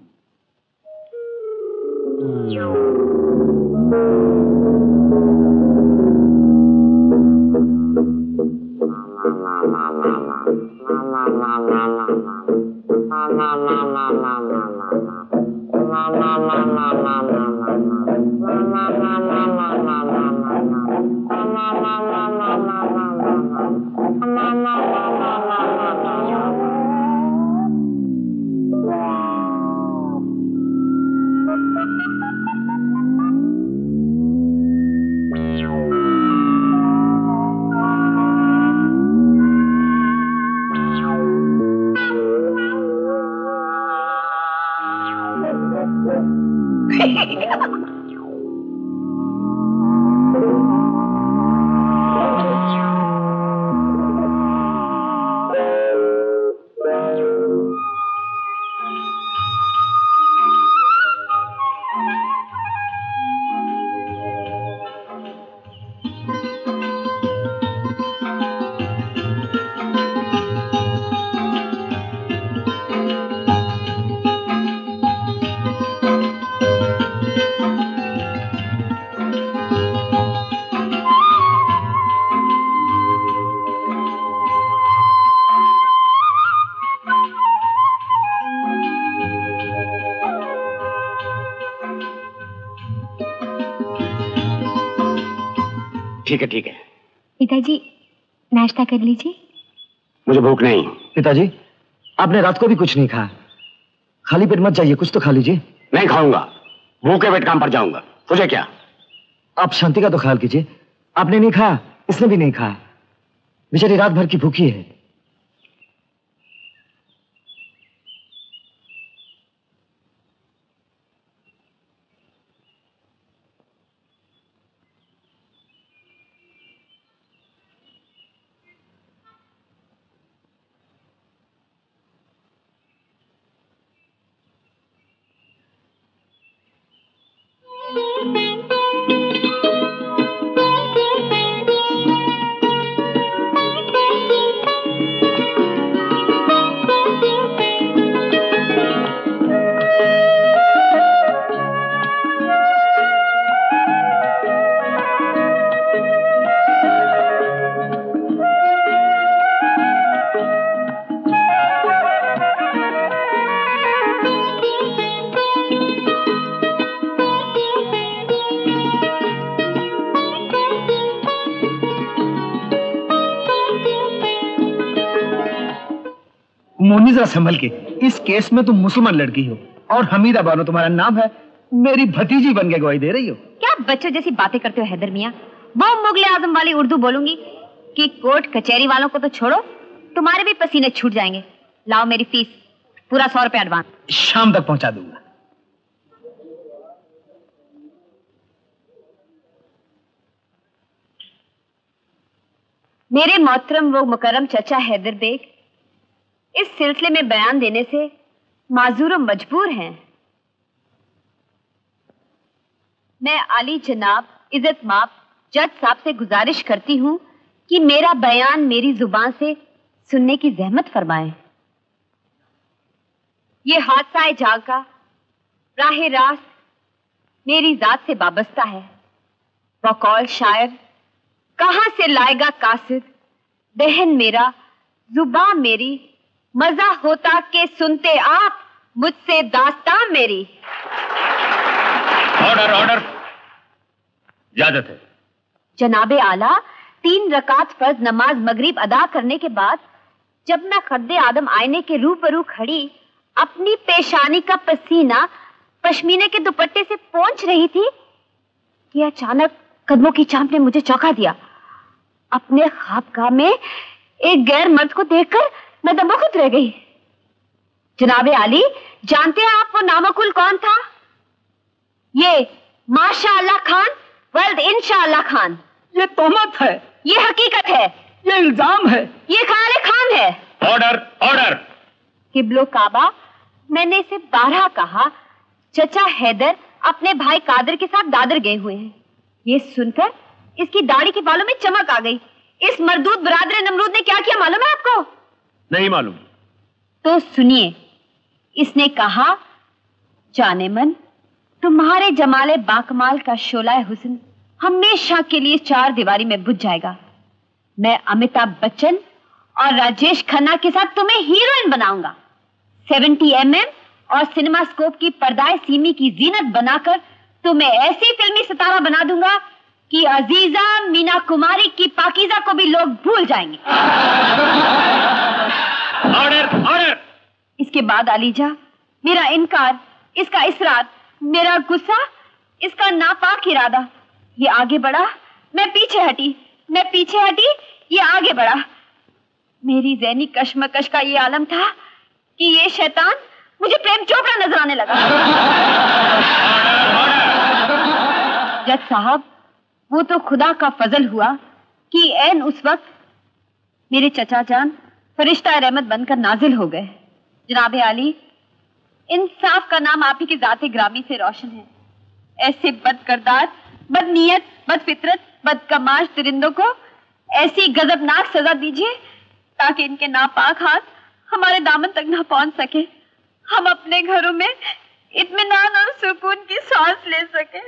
ठीक है ठीक है। पिताजी नाश्ता कर लीजिए। मुझे भूख नहीं। पिताजी आपने रात को भी कुछ नहीं खाया, खाली पेट मत जाइए, कुछ तो खा लीजिए। नहीं खाऊंगा, भूखे पेट काम पर जाऊंगा। तुझे क्या? आप शांति का तो ख्याल कीजिए, आपने नहीं खाया, इसने भी नहीं खाया, बेचारी रात भर की भूखी है। मोनी जरा संभल के, इस केस में तुम मुसलमान लड़की हो और हमीदा बानो तुम्हारा नाम है, मेरी भतीजी बन के गवाही दे रही हो। क्या बच्चों जैसी बातें करते हो हैदर मियाँ? वो मुगले आजम वाली उर्दू बोलूंगी कि कोर्ट कचहरी वालों को तो छोड़ो, तुम्हारे भी पसीने छूट जाएंगे। लाओ मेरी फीस, पूरा सौ रुपया एडवांस। शाम तक पहुंचा दूंगा। मेरे मोहतरम वो मुकर्रम चचा हैदर बेग इस सिलसिले में बयान देने से माजूर और मजबूर हैं। मैं आली जनाब इज्जत माप जज साहब से गुजारिश करती हूं कि मेरा बयान मेरी जुबान से सुनने की जहमत फरमाएं। ये हादसा जाग का राह रास्त मेरी जात से वाबस्ता है। बकौल शायर कहां से लाएगा कासिद, दहन मेरा जुबां मेरी, मजा होता के सुनते आप मुझसे दास्तान मेरी। ऑर्डर ऑर्डर, इजाजत है। जनाबे आला, तीन रकात फर्ज नमाज मगरिब अदा करने के बाद जब मैं खद्दे आदम आईने के रूबरू खड़ी अपनी पेशानी का पसीना पश्मीने के दुपट्टे से पोंछ रही थी कि अचानक कदमों की चांप ने मुझे चौंका दिया। अपने ख्वाबगाह में एक गैर मर्द को देखकर मैं दबोकत रह गई। जनाबे आली, जानते हैं आप वो नामकुल कौन था? ये माशाअल्लाह खान वल्द इंशाअल्लाह खान। ये तोहमत है, ये हकीकत है, ये इल्जाम है, ये ख्याल खान है। Order order. किबलो काबा, मैंने इसे बारहा कहा चचा हैदर अपने भाई कादर के साथ दादर गए हुए हैं। ये सुनकर इसकी दाढ़ी के बालों में चमक आ गई। इस मरदूद बरादर नमरूद ने क्या किया मालूम है आपको? नहीं मालूम। तो सुनिए, इसने कहा, जाने मन तुम्हारे जमाले बाकमाल का शोलाए हुस्न हमेशा के लिए चार दीवारी में बुझ जाएगा। मैं अमिताभ बच्चन और राजेश खन्ना के साथ तुम्हें हीरोइन बनाऊंगा। सेवेंटी एम एम और सिनेमा स्कोप की पर्दाए सीमी की जीनत बनाकर तुम्हें ऐसी फिल्मी सितारा बना दूंगा कि अजीजा मीना कुमारी की पाकीजा को भी लोग भूल जाएंगे। Order order. इसके बाद आलीजा, मेरा इनकार, इसका इसरार, मेरा गुस्सा, इसका नापाक इरादा, ये आगे बढ़ा, मैं पीछे हटी, मैं पीछे हटी, ये आगे बढ़ा। मेरी ज़हनी कश्मकश का ये आलम था कि ये शैतान मुझे प्रेम चोपड़ा नजर आने लगा। जज साहब, वो तो खुदा का फजल हुआ कि ऐन उस वक्त मेरे चचा जान फरिश्ता रहमत बनकर नाजिल हो गए। जनाबे आली, इंसाफ का नाम आप ही की जाते ग्रामी से रोशन है। ऐसे बदकिरदार, बदनीयत, बदफितरत, बदकमाश दरिंदों को ऐसी गजबनाक सजा दीजिए ताकि इनके नापाक हाथ हमारे दामन तक ना पहुंच सके, हम अपने घरों में इत्मीनान और सुकून की सांस ले सके।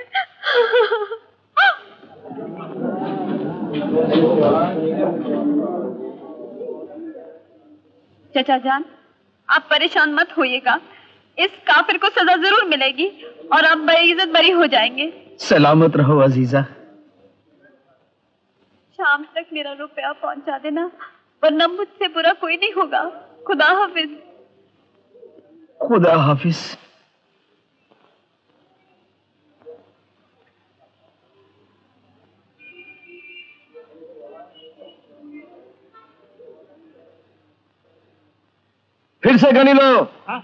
चचा जान, आप परेशान मत होइएगा, इस काफिर को सजा जरूर मिलेगी और आप बेइज्जत बरी हो जाएंगे। सलामत रहो अजीजा। शाम तक मेरा रुपया पहुंचा देना, वरना मुझसे बुरा कोई नहीं होगा। खुदा हाफिज। खुदा हाफिज। फिर से गनी लो। हाँ?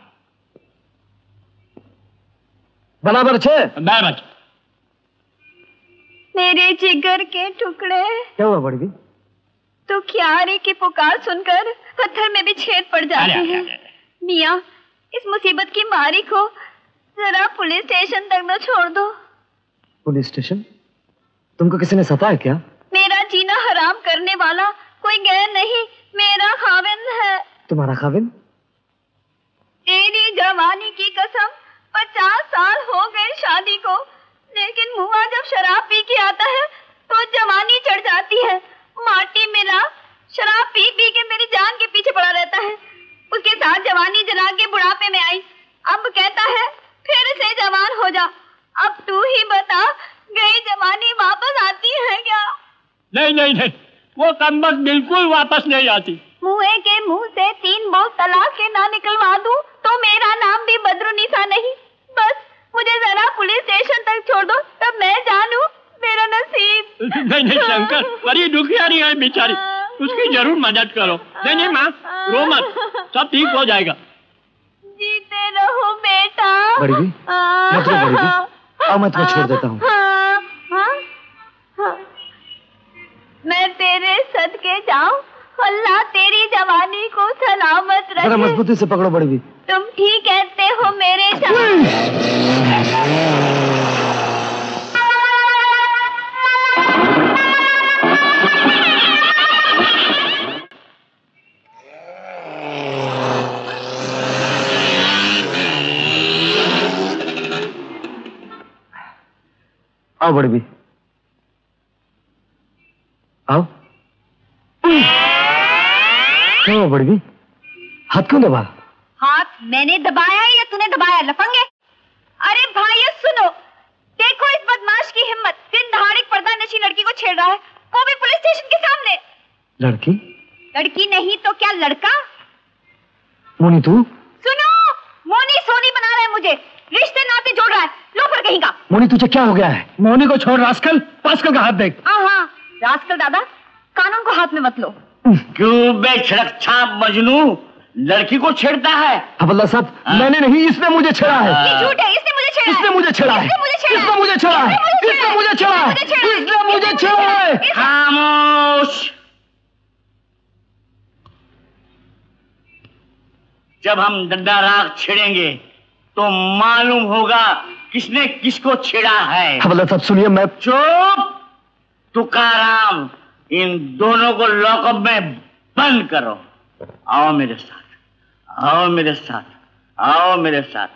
बराबर छे। बराबर। मेरे जिगर के टुकड़े। क्या हुआ बड़ी भी? तो क्यारी की पुकार सुनकर पत्थर में भी छेद पड़ जाते हैं। मियाँ, इस मुसीबत की मारी को जरा पुलिस स्टेशन तक न छोड़ दो। Police station? तुमको किसी ने सताया क्या? मेरा जीना हराम करने वाला कोई गैर नहीं, मेरा खाविंद है। तुम्हारा खाविंद? तेरी जवानी की कसम, पचास साल हो गए शादी को, लेकिन मुआ जब शराब पी के आता है तो जवानी चढ़ जाती है। माटी मिला शराब पी पी के मेरी जान के पीछे पड़ा रहता है। उसके साथ जवानी जला के बुढ़ापे में आई, अब कहता है फिर से जवान हो जा। अब तू ही बता, गई जवानी वापस आती है क्या? नहीं नहीं नहीं, वो कमबख्त बिल्कुल वापस नहीं आती। मुँह के मुंह से तीन बोल तलाक के ना निकलवा दूं तो मेरा नाम भी बद्रुनिसा नहीं। बस मुझे जरा पुलिस स्टेशन तक छोड़ दो, तब मैं जानूं मेरा नसीब। नहीं नहीं शंकर, बड़ी दुखियारी है बेचारी, उसकी जरूर मदद करो। नहीं नहीं माँ, रो मत, सब ठीक हो जाएगा। जीते रहो बेटा। बड़ी भी, मत रो बड़ी भी, आओ मैं तुम्हें छोड़ देता हूँ। हाँ, हाँ, हाँ। मैं तेरे सदके जाऊं, अल्लाह तेरी जवानी को सलामत रखे। जरा मजबूती से पकड़ो बड़ी भी। तुम ठीक कहते हो मेरे जान। आओ बड़ी भी, आओ। क्या हुआ बड़ी भी? हाथ क्यों दबा? हाथ मैंने दबाया है या तूने दबाया लफंगे? अरे भाई ये सुनो, देखो इस बदमाश की हिम्मत, दिन दहाड़े पर्दा नशी लड़की को छेड़ रहा है, वो भी पुलिस स्टेशन के सामने। लड़की? लड़की नहीं तो क्या लड़का? मोनी तू? सुनो, मोनी सोनी बना रहा है मुझे, रिश्ते नाते जोड़ रहा है, लोफर कहीं का। मोनी तुझे क्या हो गया है? मोनी को छोड़ रास्कल, पास्कल का हाथ देख। हाँ हाँ रास्कल दादा, कानून को हाथ में मत लो। क्यों बे छिड़क छाप मजनू, लड़की को छेड़ता है? हवल्ला साहब, मैंने नहीं, इसने मुझे छेड़ा है। ये झूठ है, इसने मुझे छेड़ा है। इसने मुझे छेड़ा है। इसने मुझे छेड़ा है। इसने मुझे छेड़ा है। इसने मुझे छेड़ा है। खामोश। जब हम डंडा राग छेड़ेंगे तो मालूम होगा किसने किसको छेड़ा है। हवल्ला साहब सुनिए, मैं चुप। तुकाराम, इन दोनों को लॉकअप में बंद करो। आओ मेरे साथ, आओ मेरे साथ, आओ मेरे साथ।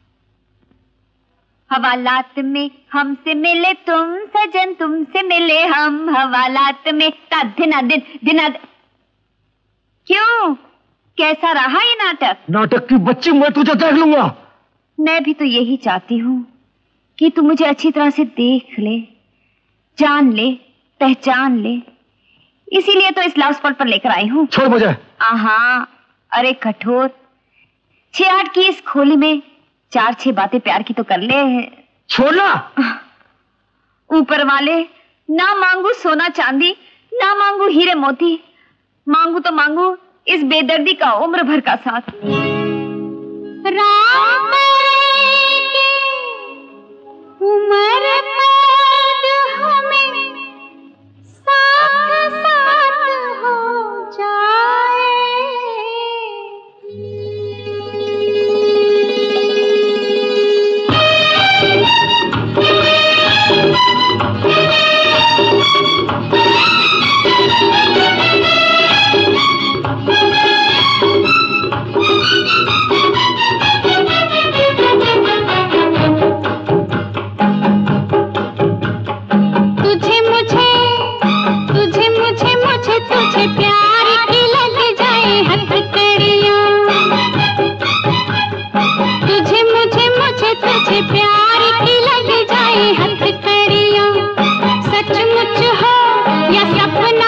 हवालात में हमसे मिले तुम सजन, तुमसे मिले हम हवालात में। दिना दिन दिना दिन। क्यों, कैसा रहा ये नाटक? नाटक की बच्ची, मैं तुझे देख लूंगा। मैं भी तो यही चाहती हूँ कि तू मुझे अच्छी तरह से देख ले, जान ले, पहचान ले। इसीलिए तो इस लव स्पॉट पर लेकर आई हूँ। छोड़ मुझे। आहा, अरे कठोर, छह आठ की इस खोली में चार छह बातें प्यार की तो कर ले। छोड़ना। ऊपर वाले, ना मांगू सोना चांदी, ना मांगू हीरे मोती, मांगू तो मांगू इस बेदर्दी का उम्र भर का साथ। राम उम्र हमें साथ साथ हो जाए। तुझे प्यार की लग जाए हथकड़ियाँ, तुझे मुझे मुझे तुझे प्यार की लग जाए हथकड़ियाँ। सचमुच हो या सपना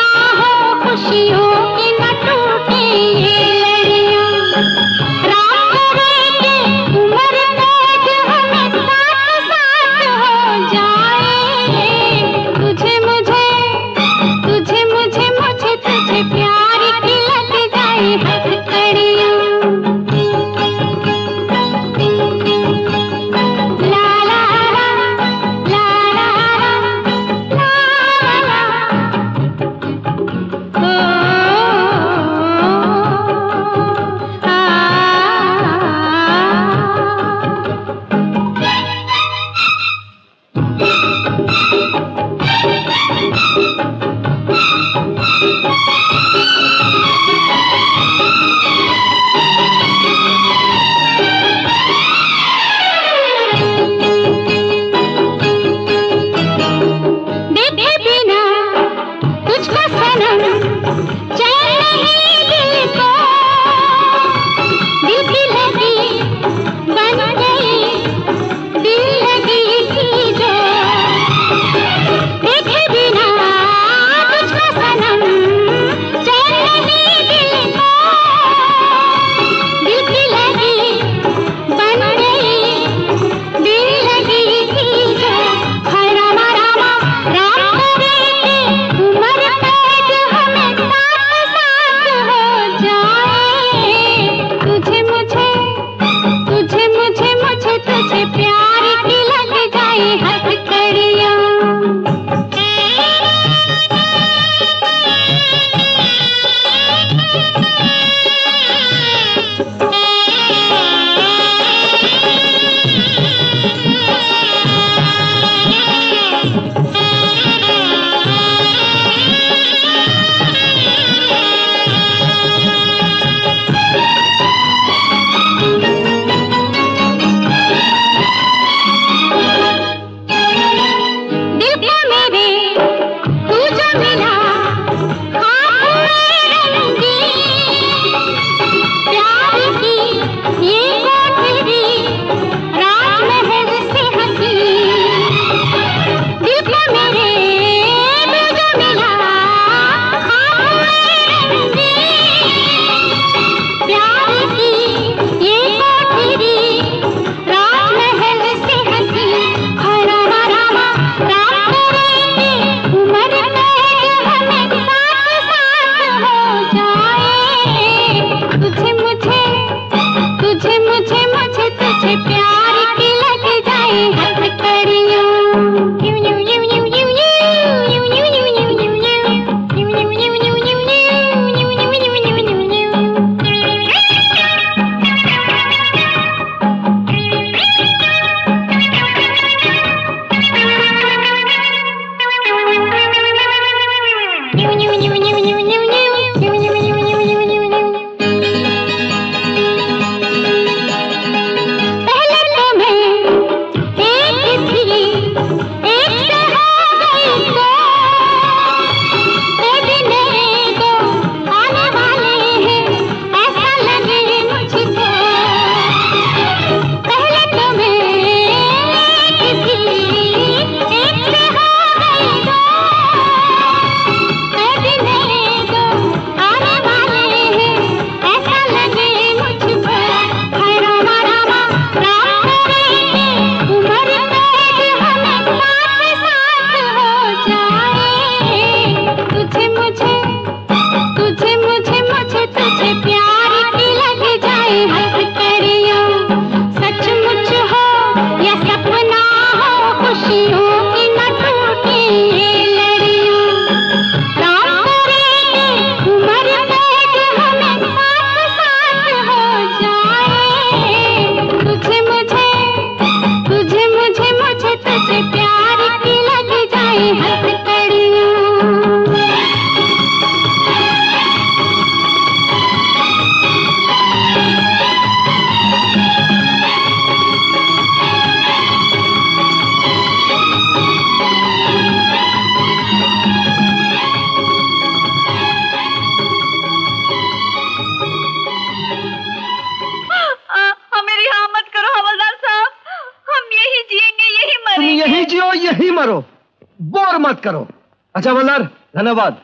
शोर मत करो। अच्छा हवलदार, धन्यवाद।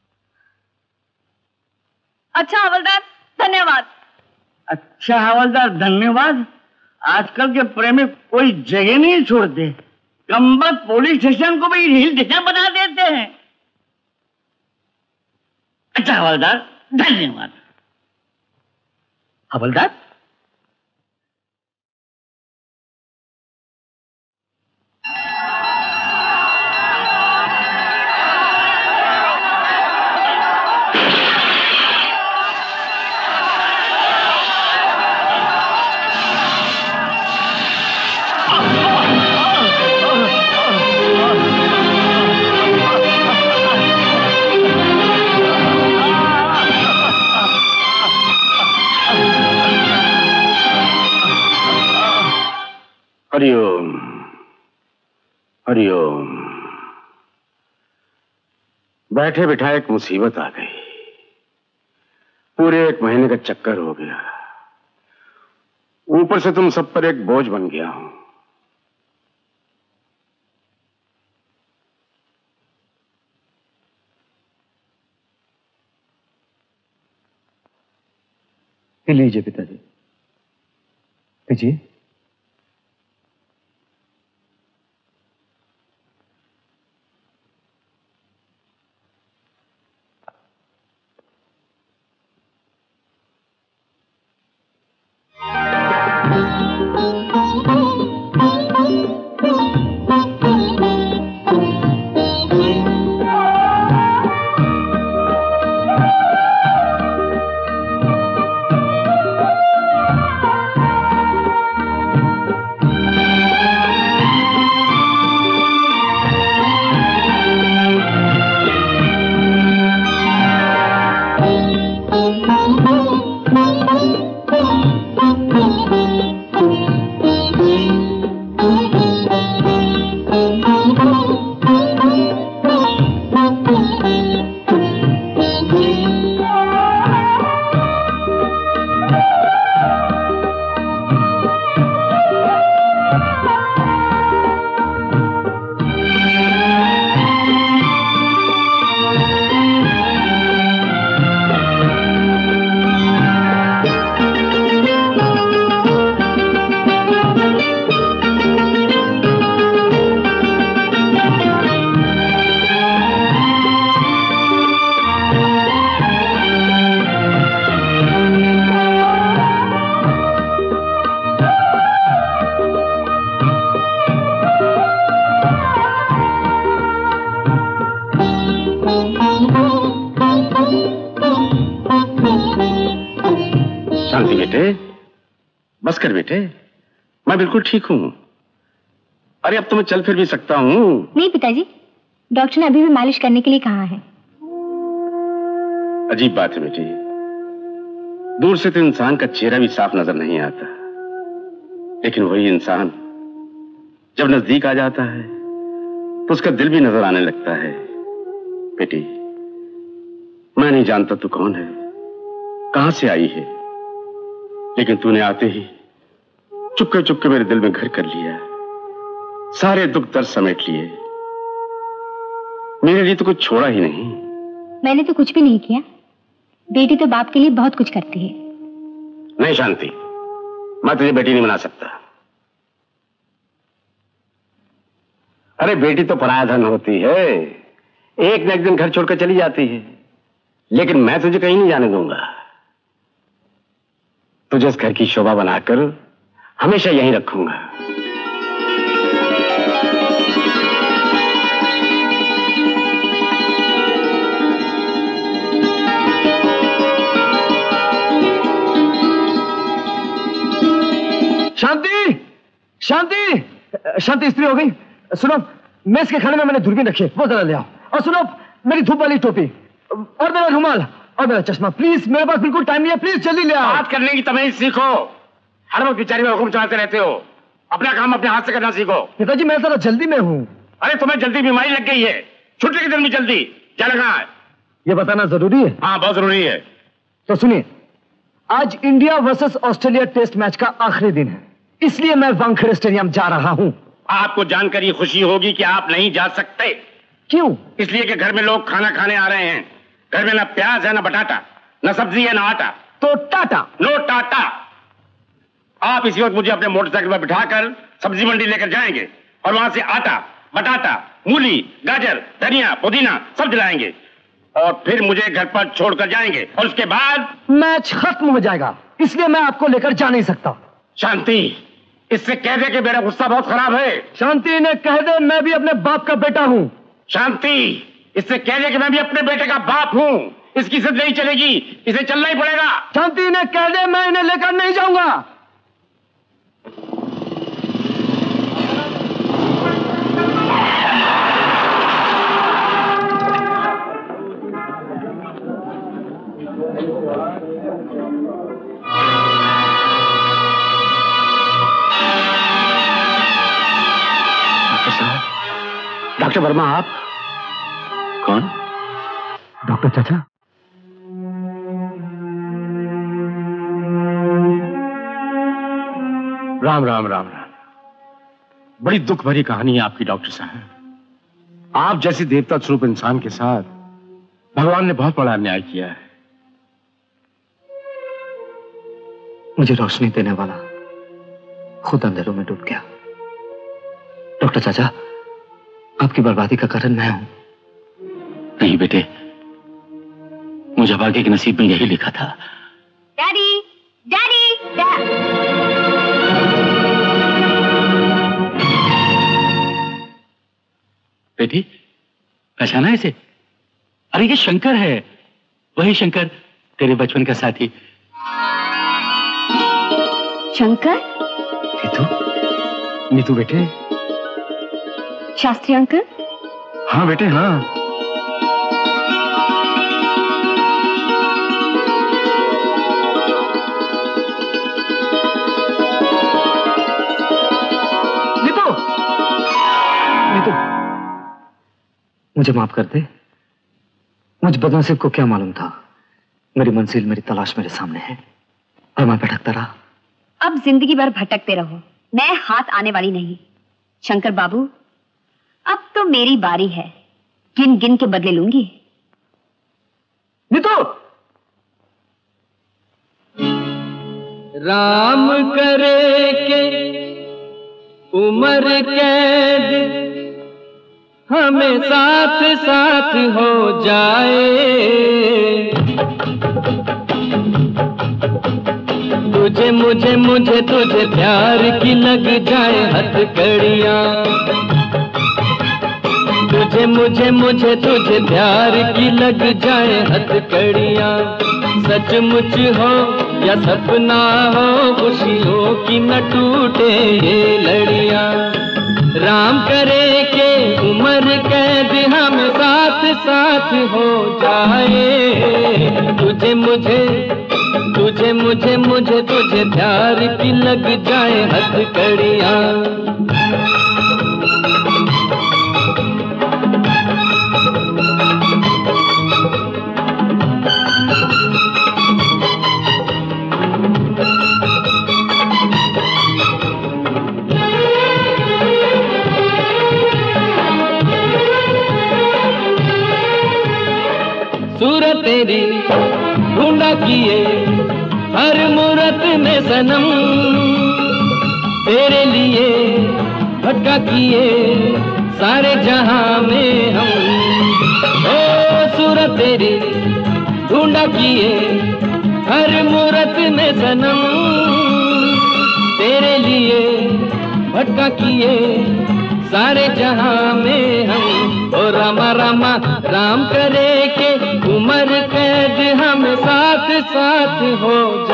अच्छा हवलदार, धन्यवाद। अच्छा हवलदार, धन्यवाद। आजकल के प्रेमी कोई जगह नहीं छोड़ते, कम्बख्त पुलिस स्टेशन को भी हिल स्टेशन बना देते हैं। अच्छा हवलदार, धन्यवाद। हवलदार, हरिओम हरिओम। बैठे बिठाए एक मुसीबत आ गई। पूरे एक महीने का चक्कर हो गया, ऊपर से तुम सब पर एक बोझ बन गया हूं। लीजिए पिताजी, पीजिए। बस कर बेटे, मैं बिल्कुल ठीक हूं। अरे अब तो मैं चल फिर भी सकता हूं। नहीं पिताजी, डॉक्टर ने अभी भी मालिश करने के लिए कहा है। अजीब बात है बेटी, दूर से तो इंसान का चेहरा भी साफ नजर नहीं आता, लेकिन वही इंसान जब नजदीक आ जाता है तो उसका दिल भी नजर आने लगता है। बेटी, मैं नहीं जानता तू कौन है, कहां से आई है, लेकिन तूने आते ही चुपके चुपके मेरे दिल में घर कर लिया, सारे दुख दर्द समेट लिए, मेरे लिए तो कुछ छोड़ा ही नहीं। मैंने तो कुछ भी नहीं किया, बेटी तो बाप के लिए बहुत कुछ करती है। नहीं शांति, मैं तुझे बेटी नहीं बना सकता। अरे बेटी तो पराया धन होती है, एक न एक दिन घर छोड़कर चली जाती है, लेकिन मैं तुझे कहीं नहीं जाने दूंगा। तुझे इस घर की शोभा बनाकर हमेशा यहीं रखूंगा। शांति, शांति, शांति स्त्री हो गई। सुनो, मेज के खाने में मैंने दूरबीन रखी है, वो जरा ले आओ। और सुनो, मेरी धूप वाली टोपी और मेरा रुमाल और मेरा चश्मा, प्लीज, मेरे पास बिल्कुल टाइम नहीं है, प्लीज जल्दी ले आओ। बात करने की तमीज सीखो, हर वक्त बिचारी में हुक्म चलाते रहते हो, अपना काम अपने हाथ से करना सीखो। पिताजी मैं जरा जल्दी में हूँ। अरे तुम्हें जल्दी बीमारी लग गई है, छुट्टी के दिन में जल्दी, क्या लगा है? ये बताना जरूरी है? हाँ बहुत जरूरी है। तो सुनिए, आज India versus Australia test match का आखिरी दिन है, इसलिए मैं वानखेड़े स्टेडियम जा रहा हूँ। आपको जानकर ये खुशी होगी कि आप नहीं जा सकते, क्यों? इसलिए कि घर में लोग खाना खाने आ रहे हैं। घर में ना प्याज है, ना बटाटा, ना सब्जी है, ना आटा। तो टाटा? नो टाटा। आप इसी वक्त मुझे अपने मोटरसाइकिल पर बिठाकर सब्जी मंडी लेकर जाएंगे और वहां से आटा, बटाटा, मूली, गाजर, धनिया, पुदीना सब दिलाएंगे और फिर मुझे घर पर छोड़कर जाएंगे और उसके बाद मैच खत्म हो जाएगा, इसलिए मैं आपको लेकर जा नहीं सकता। शांति, इससे कह दे कि मेरा गुस्सा बहुत खराब है। शांति ने कह दे मैं भी अपने बाप का बेटा हूं। शांति, इससे कह दे कि मैं भी अपने बेटे का बाप हूं। इसकी जिद नहीं चलेगी, इसे चलना ही पड़ेगा। शांति ने कह दे मैं इन्हें लेकर नहीं जाऊंगा। डॉक्टर वर्मा, आप कौन? डॉक्टर चाचा। राम राम राम राम। बड़ी दुख भरी कहानी है आपकी डॉक्टर साहब। आप जैसी देवता स्वरूप इंसान के साथ भगवान ने बहुत बड़ा अन्याय किया है। मुझे रोशनी देने वाला खुद अंधेरों में डूब गया। डॉक्टर चाचा, आपकी बर्बादी का कारण मैं हूं। नहीं बेटे, मुझे भाग्य के नसीब में यही लिखा था। Daddy, daddy, daddy. बेटी, पहचाना इसे? अरे ये शंकर है, वही शंकर, तेरे बचपन का साथी। शंकर? नीतू, नीतू बेटे। शास्त्री अंकल? हाँ बेटे, हाँ। नीतू, नीतू, मुझे माफ कर दे। मुझ बदनसीब को क्या मालूम था मेरी मंजिल मेरी तलाश मेरे सामने है और मैं भटकता रहा। अब जिंदगी भर भटकते रहो, मैं हाथ आने वाली नहीं। शंकर बाबू, अब तो मेरी बारी है, गिन गिन के बदले लूंगी। नीतू! राम करे के उम्र कैद हमें साथ साथ हो जाए। तुझे मुझे मुझे तुझे प्यार की लग जाए हथकड़ियां। तुझे मुझे मुझे तुझे प्यार की लग जाए हथकड़ियां। सचमुच हो या सपना हो, खुशियों की न टूटे ये लड़ियां। राम करे के उम्र कैद हम साथ साथ हो जाए। तुझे मुझे तुझे मुझे मुझे तुझे प्यार की लग जाए हथकड़ियां। सूरत तेरी ढूंढा किए हर मूरत में सनम। तेरे लिए भटका किए सारे जहां में हम। ओ सूरत तेरी ढूंढा किए हर मूरत में सनम। तेरे लिए भटका किए सारे जहां में हम। ओ रामा रामा राम करे के उम्र कैद हम साथ साथ हो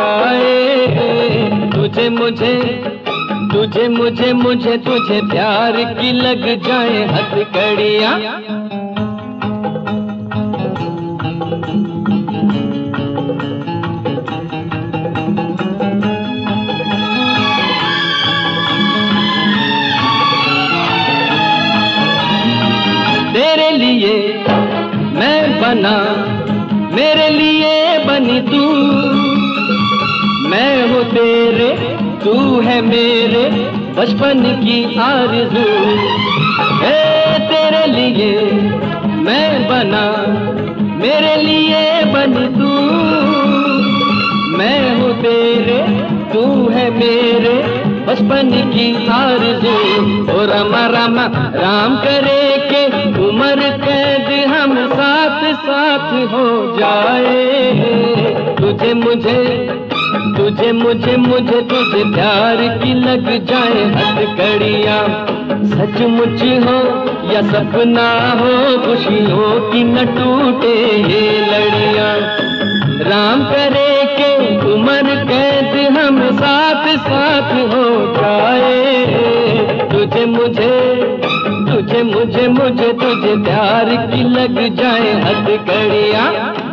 जाए। तुझे मुझे तुझे मुझे मुझे तुझे प्यार की लग जाए हथकड़ियां। तेरे लिए मैं बना, मेरे लिए बनी तू। मैं हूँ तेरे, तू है मेरे बचपन की आरज़ू। ए तेरे लिए बन तू, मैं हूँ तेरे तू है मेरे बचपन की आरज़ू। ओ रामा रामा राम करे के उम्र कैद हम साथ साथ हो जाए। तुझे मुझे तुझे मुझे मुझे तुझे प्यार की लग जाए हथकड़ियाँ। सचमुच हो या सपना हो खुशियों की न टूटे ये लड़ियाँ। राम करे के उम्र कैद हम साथ साथ हो जाए। तुझे मुझे तुझे मुझे मुझे तुझे प्यार की लग जाए हथकड़ियाँ।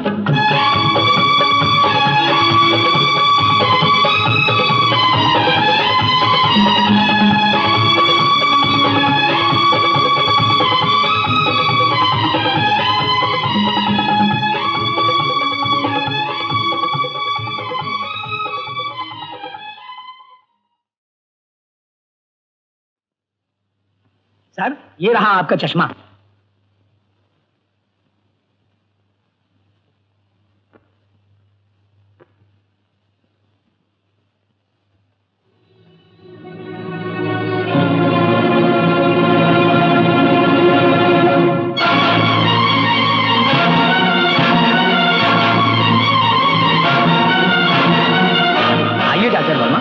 सर ये रहा आपका चश्मा। आइए डॉक्टर वर्मा।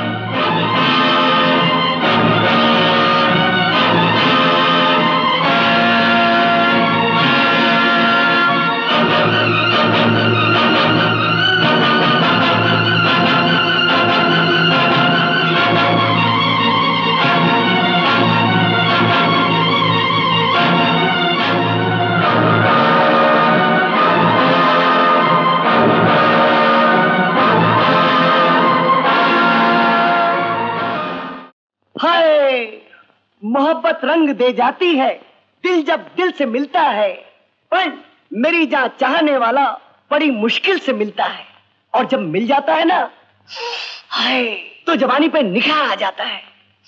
मोहब्बत रंग दे जाती है दिल जब दिल से मिलता है, पर मेरी जान चाहने वाला बड़ी मुश्किल से मिलता है, और जब मिल जाता है ना हाय तो जवानी पे निखार आ जाता है।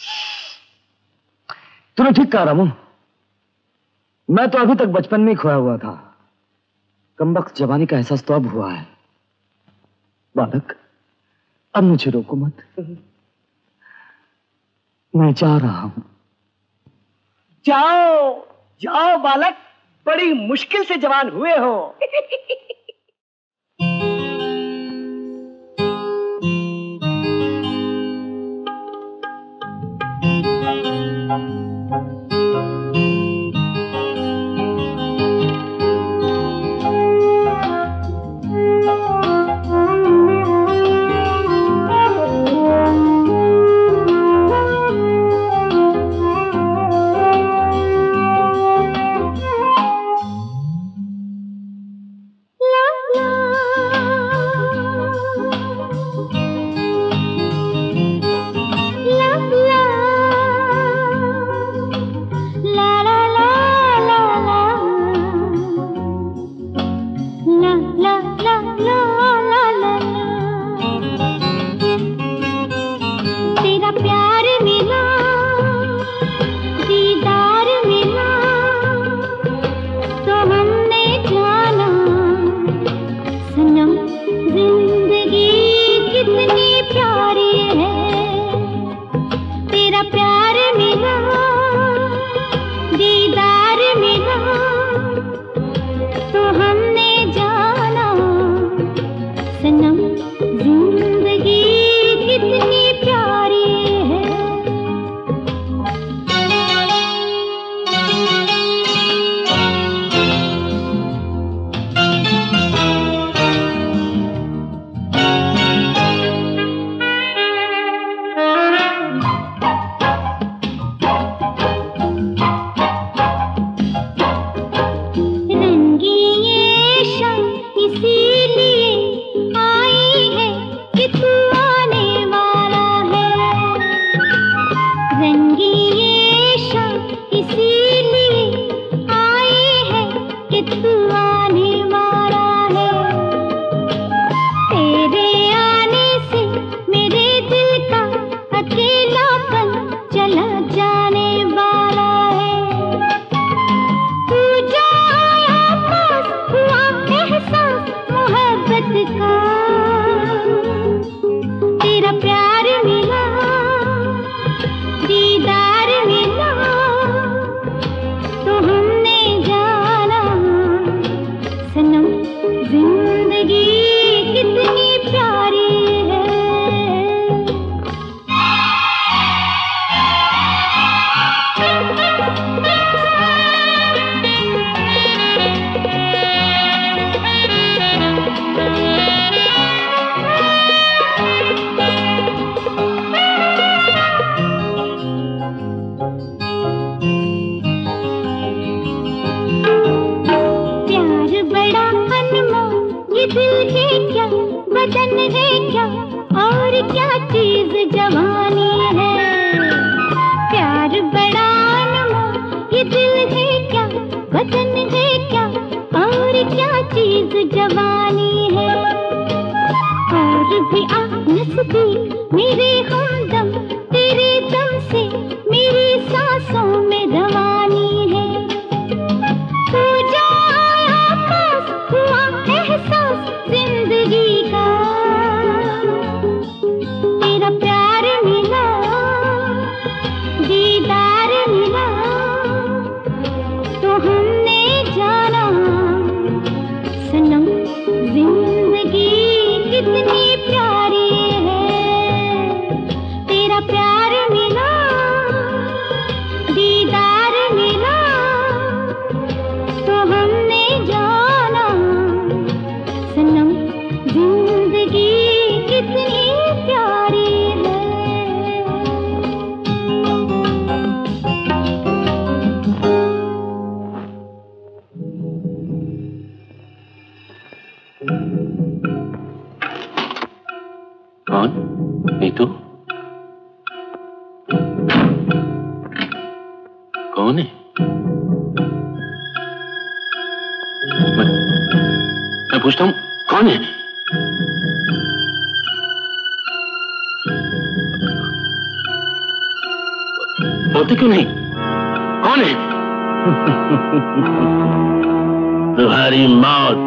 तूने ठीक कहा रामू, मैं तो अभी तक बचपन में खोया हुआ था, कमबख्त जवानी का एहसास तो अब हुआ है। बालक अब मुझे रोको मत, मैं जा रहा हूं। जाओ जाओ बालक, बड़ी मुश्किल से जवान हुए हो। इसीलिए आई भी आ नसती मेरे हमदम, तेरे दम से मेरी सांसों में रवानी है। तू जो आया पास हुआ एहसास जिंदगी का, तेरा प्यार मिला दीदार मिला तो हमने जाना सनम जिंदगी कितनी प्यारी है। तेरा प्यार मिला दीदार मिला तो हमने जाना सनम जिंदगी कितनी प्यारी है। कौन? नीतू? कौन है? मैं, मैं पूछता हूँ कौन है? बोलते क्यों नहीं? कौन है? तुम्हारी मौत।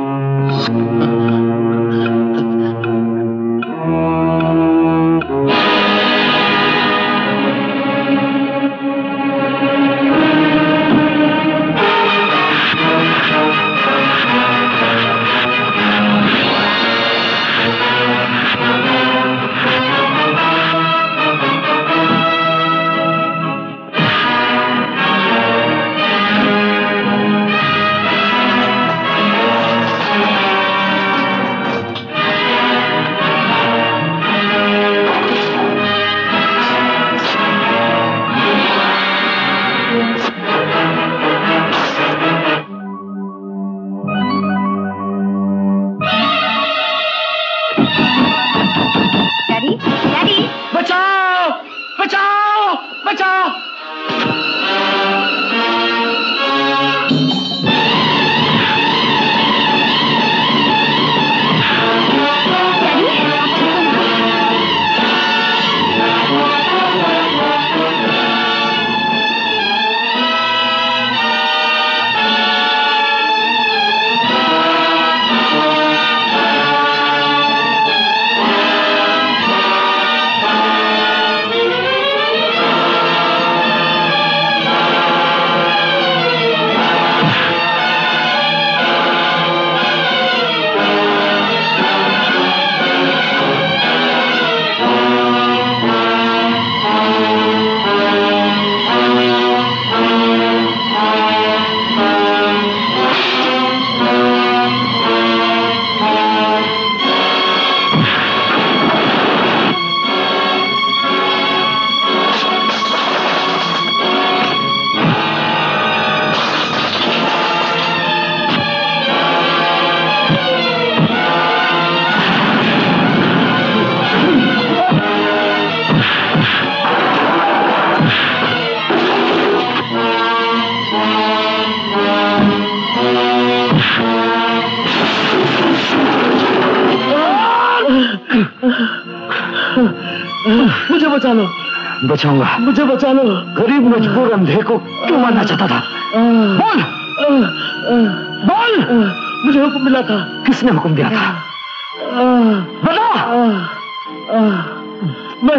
मुझे बचा लो। बचाऊंगा। मुझे बचा लो। गरीब मजबूर अंधे को क्यों मारना चाहता था? बोल बोल। मुझे हुक्म मिला था। किसने हुक्म दिया था? बता। मैं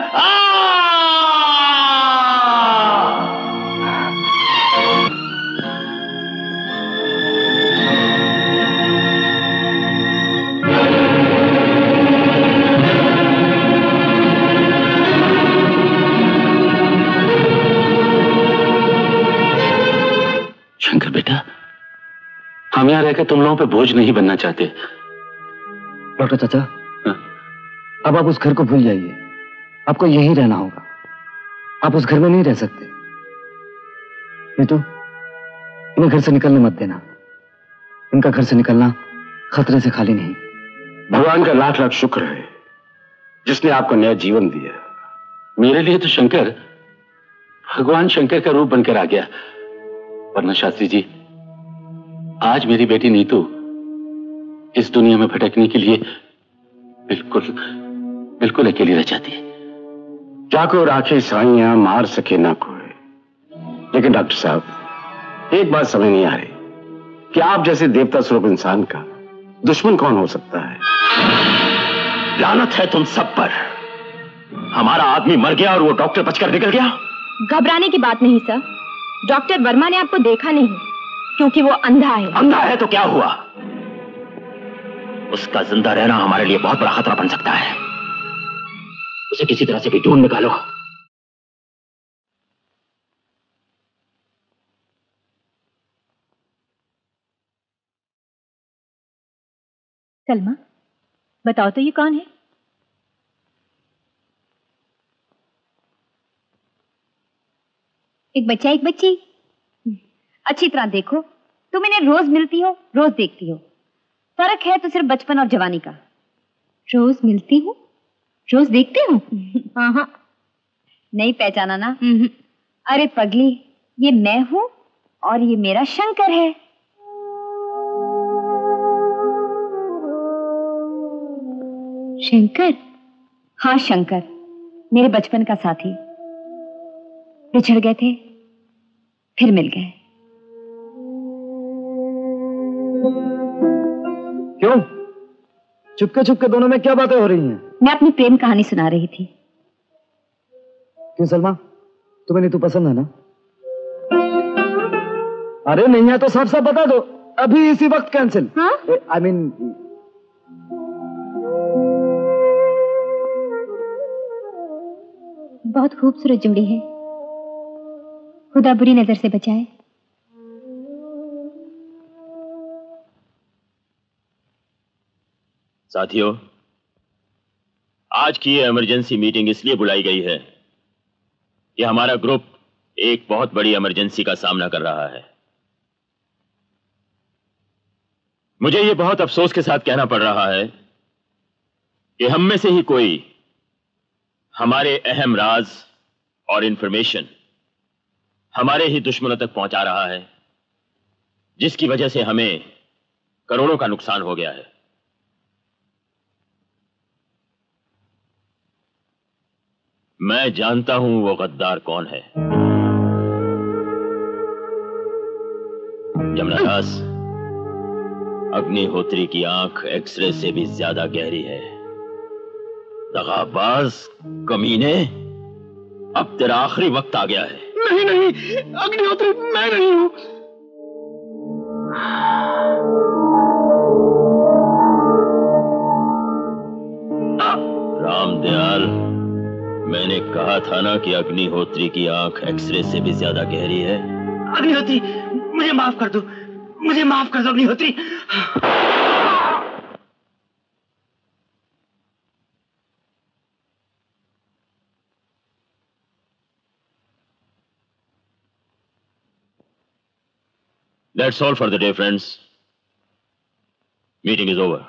शंकर बेटा, हम यहाँ रहकर तुम लोगों पे बोझ नहीं बनना चाहते। डॉक्टर चाचा, अब आप उस घर को भूल जाइए। आपको यहीं रहना होगा। आप उस घर में नहीं रह सकते। नीतू, इन्हें घर से निकलने मत देना। इनका घर से निकलना खतरे से खाली नहीं। भगवान का लाख लाख शुक्र है जिसने आपको नया जीवन दिया। मेरे लिए तो शंकर भगवान शंकर का रूप बनकर आ गया। वरना शास्त्री जी, आज मेरी बेटी नीतू इस दुनिया में भटकने के लिए बिल्कुल बिल्कुल अकेली रह जाती है। चाको राखे साइयां मार सके ना कोई। लेकिन डॉक्टर साहब एक बात समझ नहीं आ रही कि आप जैसे देवता स्वरूप इंसान का दुश्मन कौन हो सकता है? लानत है तुम सब पर। हमारा आदमी मर गया और वो डॉक्टर बचकर निकल गया। घबराने की बात नहीं सर, डॉक्टर वर्मा ने आपको देखा नहीं क्योंकि वो अंधा है। अंधा है तो क्या हुआ? उसका जिंदा रहना हमारे लिए बहुत बड़ा खतरा बन सकता है। उसे किसी तरह से भी ढूंढ निकालो। सलमा, बताओ तो ये कौन है? एक बच्चा एक बच्ची। अच्छी तरह देखो, तुम इन्हें रोज मिलती हो, रोज देखती हो। फर्क है तो सिर्फ बचपन और जवानी का। रोज मिलती हूँ, रोज देखते हो? हाँ हाँ, नहीं पहचाना ना? अरे पगली, ये मैं हूँ और ये मेरा शंकर है। शंकर? हाँ शंकर, मेरे बचपन का साथी। बिछड़ गए थे, फिर मिल गए। क्यों? चुपके चुपके दोनों में क्या बातें हो रही हैं? मैं अपनी प्रेम कहानी सुना रही थी। क्यों सलमा, तुम्हें नीतू पसंद है ना? अरे नहीं है तो साफ साफ बता दो, अभी इसी वक्त कैंसिल। हाँ? आई मीन बहुत खूबसूरत जोड़ी है, खुदा बुरी नजर से बचाए। साथियों, आज की ये इमरजेंसी मीटिंग इसलिए बुलाई गई है कि हमारा ग्रुप एक बहुत बड़ी इमरजेंसी का सामना कर रहा है। मुझे ये बहुत अफसोस के साथ कहना पड़ रहा है कि हम में से ही कोई हमारे अहम राज और इंफॉर्मेशन हमारे ही दुश्मनों तक पहुंचा रहा है, जिसकी वजह से हमें करोड़ों का नुकसान हो गया है। मैं जानता हूं वो गद्दार कौन है। जमनादास, अग्निहोत्री की आंख एक्सरे से भी ज्यादा गहरी है। दगाबाज कमीने, अब तेरा आखिरी वक्त आ गया है। नहीं नहीं, अग्निहोत्री मैं नहीं हूं। रामदयाल, मैंने कहा था ना कि अग्निहोत्री की आंख एक्सरे से भी ज्यादा गहरी है। अग्निहोत्री, मुझे माफ कर दो, मुझे माफ कर दो Agnihotri. That's all for the day, friends. Meeting is over.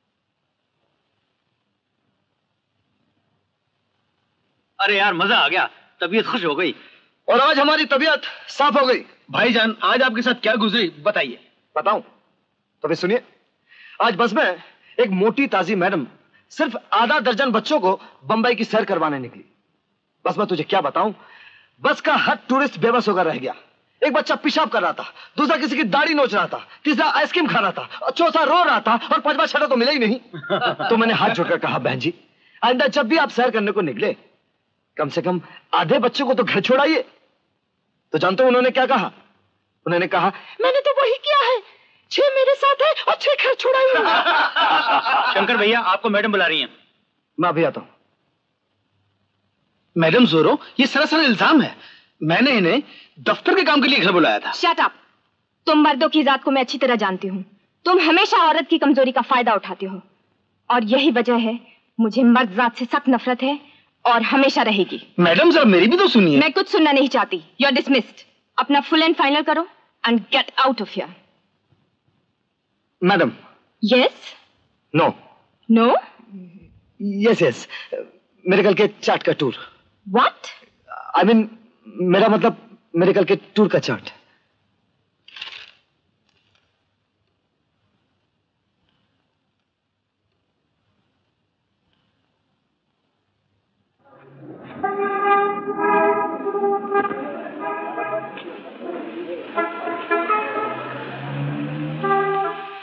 अरे यार मजा आ गया, तबीयत खुश हो गई। और आज हमारी तबीयत साफ हो गई। भाईजान, आज आपके साथ क्या गुजरी बताइए। बताऊं? तो फिर सुनिए। आज बस में एक मोटी ताजी मैडम सिर्फ आधा दर्जन बच्चों को बंबई की सैर करवाने निकली। बस मैं तुझे क्या बताऊं, बस का हर टूरिस्ट बेबस होकर रह गया। एक बच्चा पेशाब कर रहा था, दूसरा किसी की दाढ़ी नोच रहा था, तीसरा आइसक्रीम खा रहा था, और चौथा रो रहा था, और पांचवा छठा तो मिला ही नहीं। तो मैंने हाथ जोड़कर कहा, बहन जी आइंदा जब भी आप सैर करने को निकले कम से कम आधे बच्चों को तो घर छोड़ाइए। तो जानते हो उन्होंने क्या कहा? उन्होंने कहा, मैंने तो वही किया है, छह मेरे साथ है और छह घर छोड़ाइए। शंकर भैया, आपको मैडम बुला रही हैं। मैं अभी आता हूं। मैडम जोरो, ये सरासर इल्जाम है। मैंने इन्हें दफ्तर के काम के लिए घर बुलाया था। Shut up. तुम मर्दों की जात को मैं अच्छी तरह जानती हूँ। तुम हमेशा औरत की कमजोरी का फायदा उठाते हो, और यही वजह है मुझे मर्द जात से सख्त नफरत है और हमेशा रहेगी। मैडम जरा मेरी भी तो सुनिए। मैं कुछ सुनना नहीं चाहती। You are dismissed. अपना फुल एंड फाइनल करो and get out of here. Madam. Yes. No. No. Yes yes. मेरे कल के चार्ट का टूर। व्हाट? आई मीन मेरा मतलब मेरे कल के टूर का chart.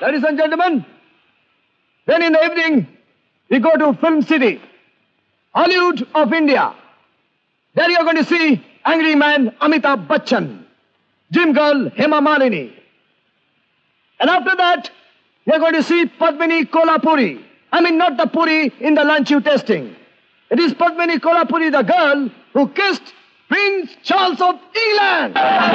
Ladies and gentlemen, then in the evening, we go to Film City, Hollywood of India. There you are going to see Angry Man Amitabh Bachchan, Gym Girl Hema Malini. And after that, you are going to see Padmini Kolhapuri. I mean, not the puri in the lunch you tasting. It is Padmini Kolhapuri, the girl who kissed Prince Charles of England.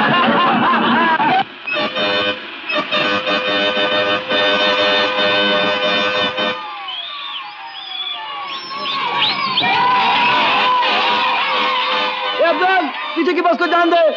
ए अफजल, पीछे की बस को जान दे।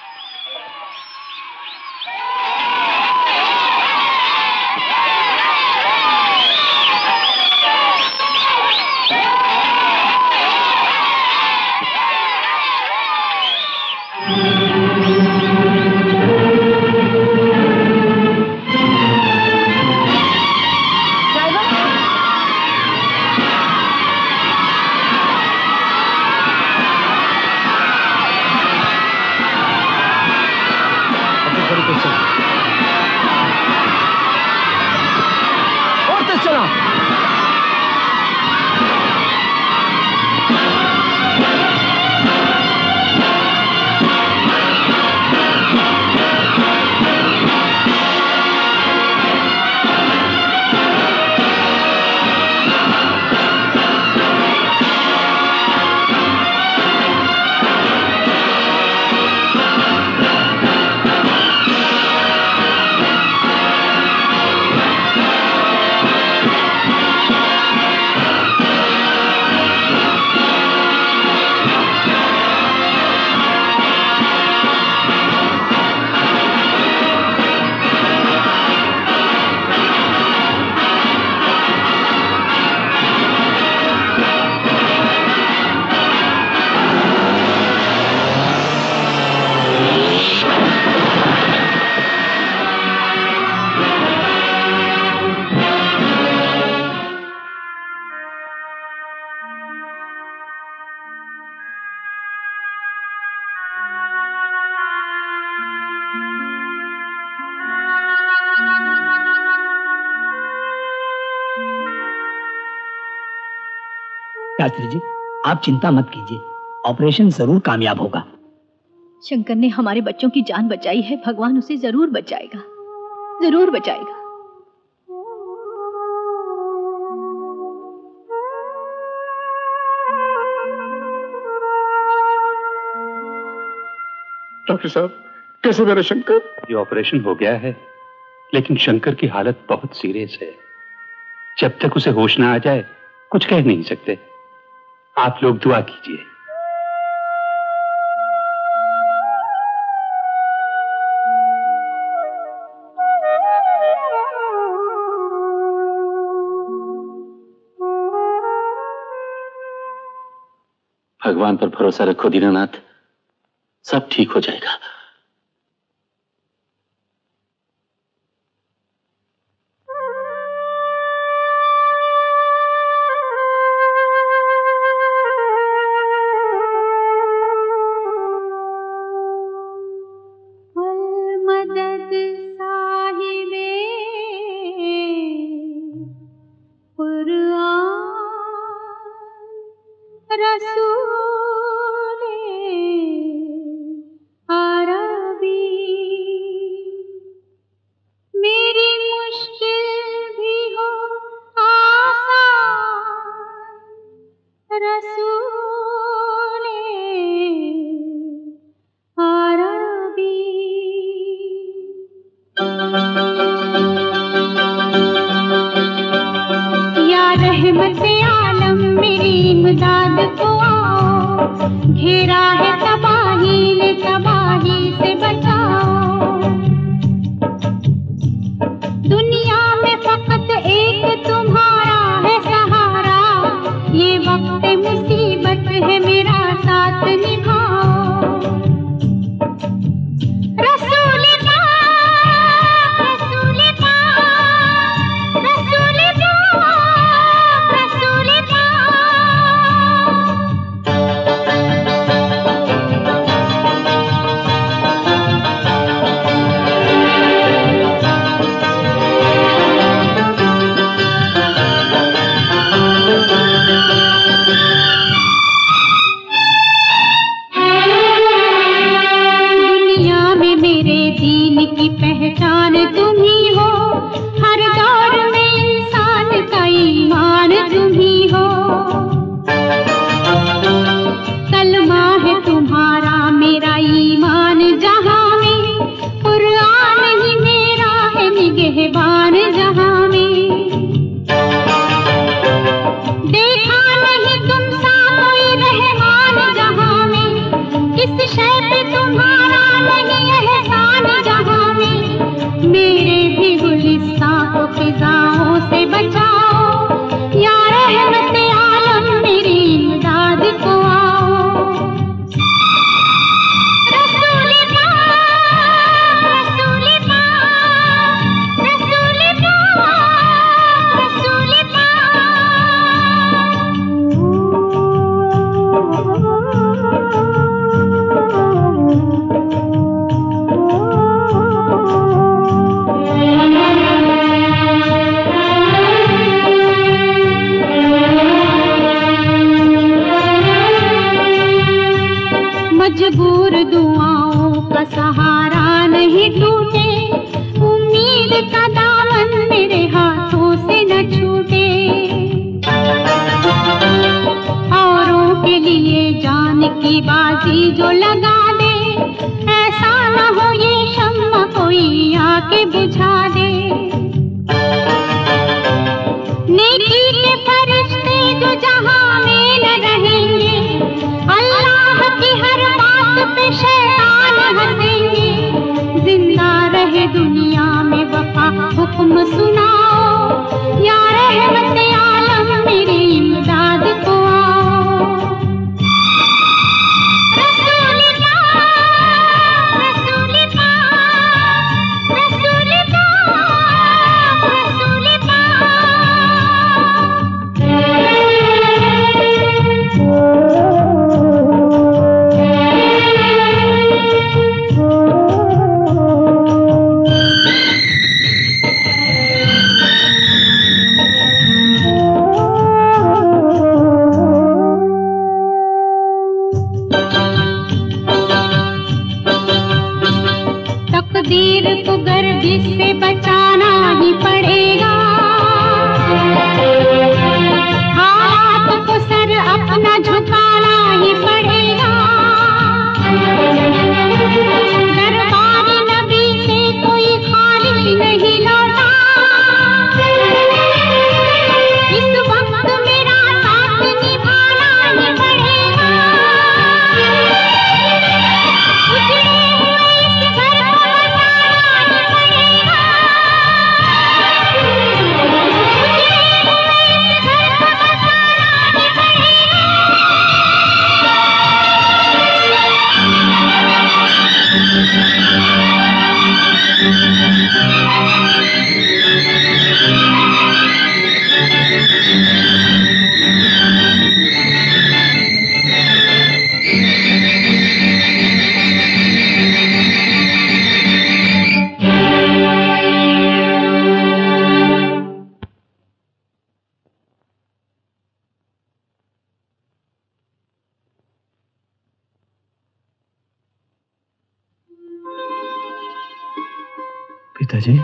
शास्त्री जी, आप चिंता मत कीजिए, ऑपरेशन जरूर कामयाब होगा। शंकर ने हमारे बच्चों की जान बचाई है, भगवान उसे जरूर बचाएगा, जरूर बचाएगा। डॉक्टर साहब, कैसे मेरा शंकर? ये ऑपरेशन हो गया है, लेकिन शंकर की हालत बहुत सीरियस है। जब तक उसे होश ना आ जाए कुछ कह नहीं सकते। आप लोग दुआ कीजिए। भगवान पर भरोसा रखो दीनानाथ, सब ठीक हो जाएगा। कोई बाजी जो लगा दे, ऐसा न हो ये शम्मा कोई आके बुझा दे। नेकी के फरिश्ते जो जहां में न रहेंगे, अल्लाह की हर बात पे शैतान हंसेंगे। जिंदा रहे दुनिया में वफा हुक्म सुनाओ, या रहमत आलम मेरी इमदाद को आओ। रसूल पाक, रसूल पाक, रसूल पाक, रसूल तकदीर को गर्दिश से बचाना ही पड़ेगा, हाथ को सर अपना झुकाना ही पड़ेगा। दरबार नबी से कोई खाली नहीं लौटा, इस वक्त मेरा साथ निभाना ही पड़ेगा। उजड़े हुए इस घर को बसाना ही पड़ेगा, उजड़े हुए इस घर को बसाना ही पड़ेगा। पिताजी,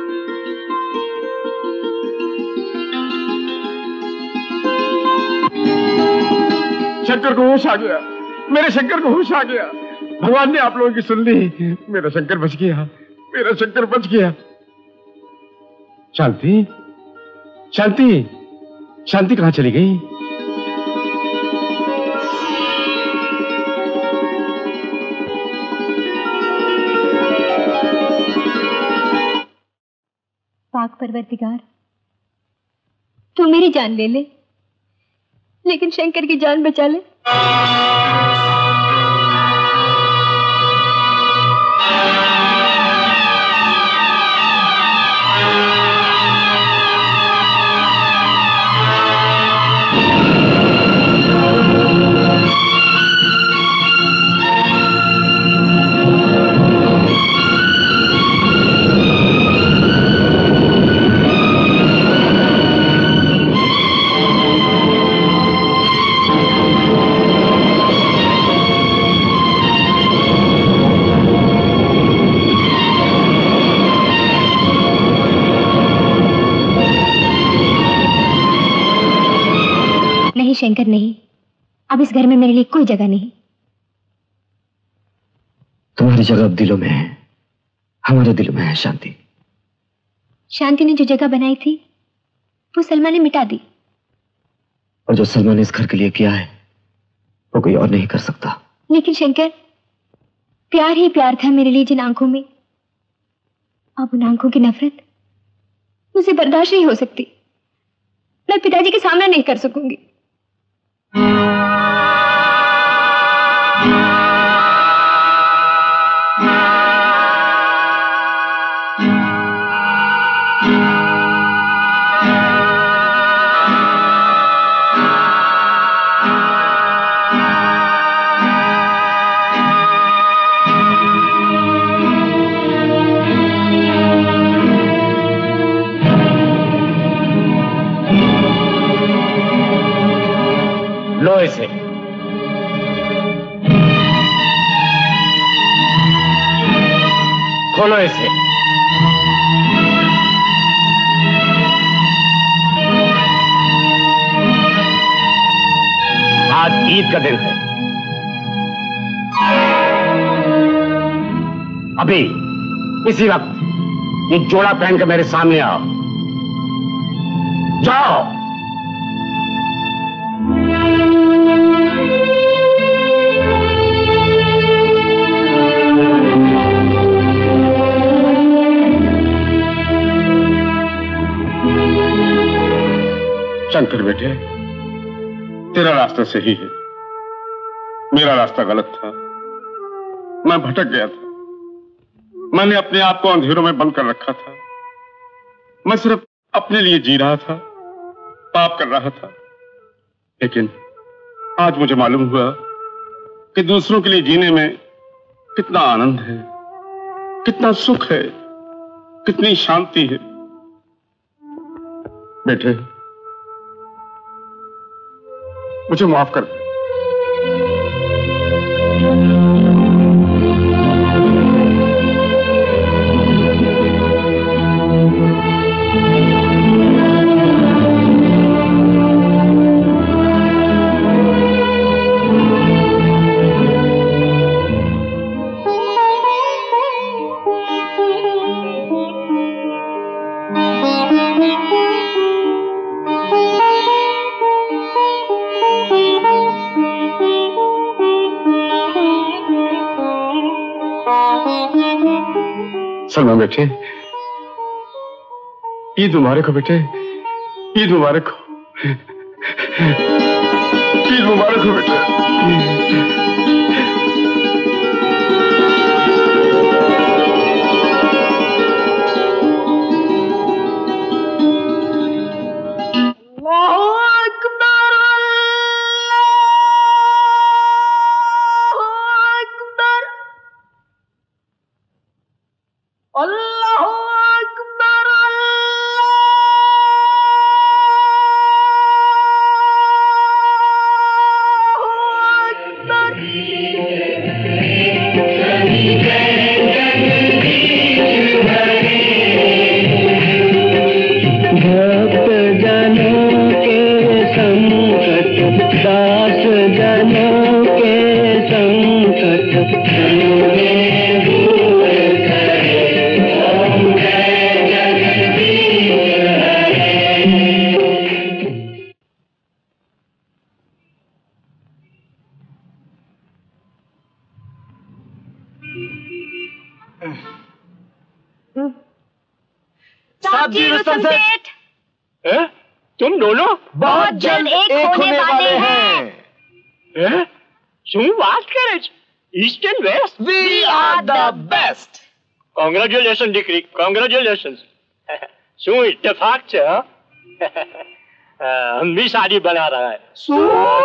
शंकर को होश आ गया, मेरे शंकर को होश आ गया। भगवान ने आप लोगों की सुन ली, मेरा शंकर बच गया, मेरा शंकर बच गया। शांति, शांति, शांति कहाँ चली गई? पाक परवरदिगार, तू मेरी जान ले ले, लेकिन शंकर की जान बचा ले। नहीं शंकर, नहीं, अब इस घर में मेरे लिए कोई जगह नहीं। तुम्हारी जगह अब दिलों में है, हमारे दिलों में है शांति। शांति ने जो जगह बनाई थी वो सलमा ने मिटा दी, और जो सलमा ने इस घर के लिए किया है वो कोई और नहीं कर सकता। लेकिन शंकर, प्यार ही प्यार था मेरे लिए जिन आंखों में, अब उन आंखों की नफरत मुझे बर्दाश्त नहीं हो सकती। मैं पिताजी के सामने नहीं कर सकूंगी। लो इसे। खोलो इसे। आज ईद का दिन है, अभी इसी वक्त ये जोड़ा पहन कर मेरे सामने आओ। जाओ। शंकर बेटे, तेरा रास्ता सही है, मेरा रास्ता गलत था। मैं भटक गया था। मैंने अपने आप को अंधेरों में बंद कर रखा था। मैं सिर्फ अपने लिए जी रहा था, पाप कर रहा था। लेकिन आज मुझे मालूम हुआ कि दूसरों के लिए जीने में कितना आनंद है, कितना सुख है, कितनी शांति है। बेटे, मुझे माफ कर दे। सलमा बेटे, ईद मुबारक हो बेटे, ईद मुबारक हो, ईद मुबारक हो बेटे। तुम दोनों बहुत जल्द एक, एक होने, होने वाले हैं। हैं? શું વાત કરે છે? East and west? We are the best. Congratulation દીકરી, કોંગ્રેચ્યુલેશન. શું इत्तेफाक છે? हम भी शादी बना रहा है। શું?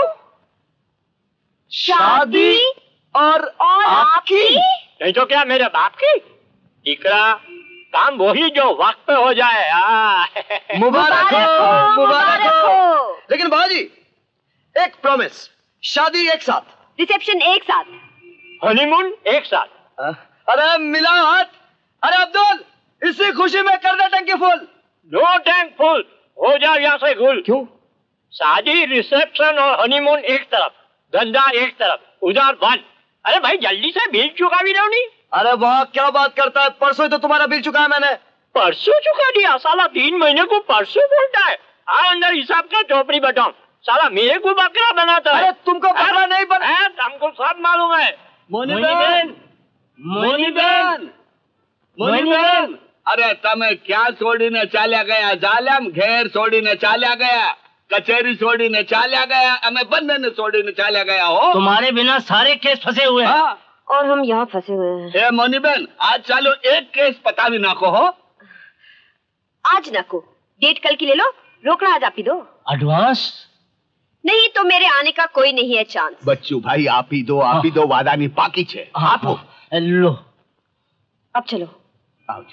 शादी और आपकी? नहीं तो क्या मेरे बाप की? दीकरा काम वही जो वक्त पे हो जाए। मुबारक हो, मुबारक हो। लेकिन बाजी, एक प्रॉमिस, शादी एक साथ, रिसेप्शन एक साथ, हनीमून एक साथ। अरे मिला हाथ। अरे अब्दुल, इसी खुशी में कर दे टंकी फुल। नो टैंक फुल, हो जाओ यहाँ से गुल। क्यों? शादी, रिसेप्शन और हनीमून एक तरफ, धंधा एक तरफ, उधर बंद। अरे भाई जल्दी से बिल चुका भी दो नहीं। अरे वाह, क्या बात करता है, परसों ही तो तुम्हारा बिल चुका है मैंने। परसों चुका दिया? साला तीन महीने को परसों बोलता है। आ अंदर हिसाब का चौपड़ी बताओ। साला मेरे को बकरा बनाता है। अरे तुमको बकरा नहीं बना, हमको सब मालूम है। मोनी बेन, मोनी बेन, मोनी बेन, अरे तमे क्या छोड़ीने चाल्या गया? जालम घेर छोड़ीने चाल्या गया, कचेरी छोड़ीने चाल्या गया, हमें बंधन ने छोड़ीने चाल्या गया हो। तुम्हारे बिना सारे केस फंसे हुए हैं। हाँ। और हम यहाँ फंसे हुए हैं। ए मोनी बेन, आज चालो एक केस पता भी ना को हो। आज ना को, डेट कल की ले लो, रोकड़ा आज आप ही दो। एडवांस? नहीं तो मेरे आने का कोई नहीं है चांस। बच्चू भाई आप ही दो, आप ही दो, वादा नहीं पाकी छे। आप हो लो, अब चलो। आओ।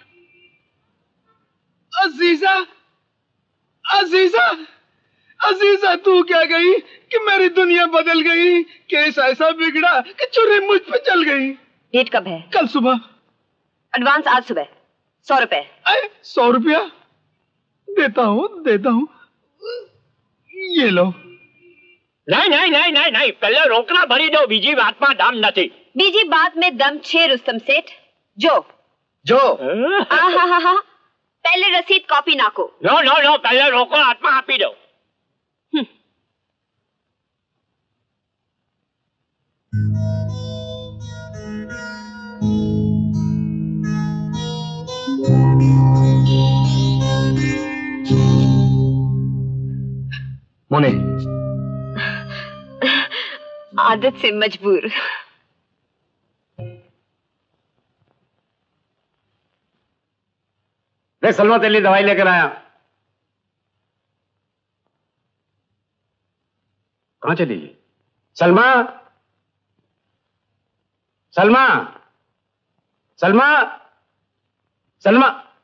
अजीजा, अजीजा, अजीजा तू क्या गई कि मेरी दुनिया बदल गई। केस ऐसा बिगड़ा कि चुरी मुझ पे चल गई। डेट कब है? कल सुबह। एडवांस आज सुबह सौ रुपए। सौ रुपया देता हूँ, देता हूँ, ये लो। नहीं नहीं नहीं नहीं नहीं, पहले रोकड़ा भरी दो, बीजी बात में दम नहीं। बीजी बात में दम छे रुस्तम सेठ। जो जो हाँ हाँ हाँ, पहले रसीद कॉपी नाको। नो नो नो, पहले रोको, आत्मा आपी दो। मोने, आदत से मजबूर। ले सलमा, तेरे लिए दवाई लेकर आया। कहां चली गई सलमा? सलमा, सलमा, सलमा।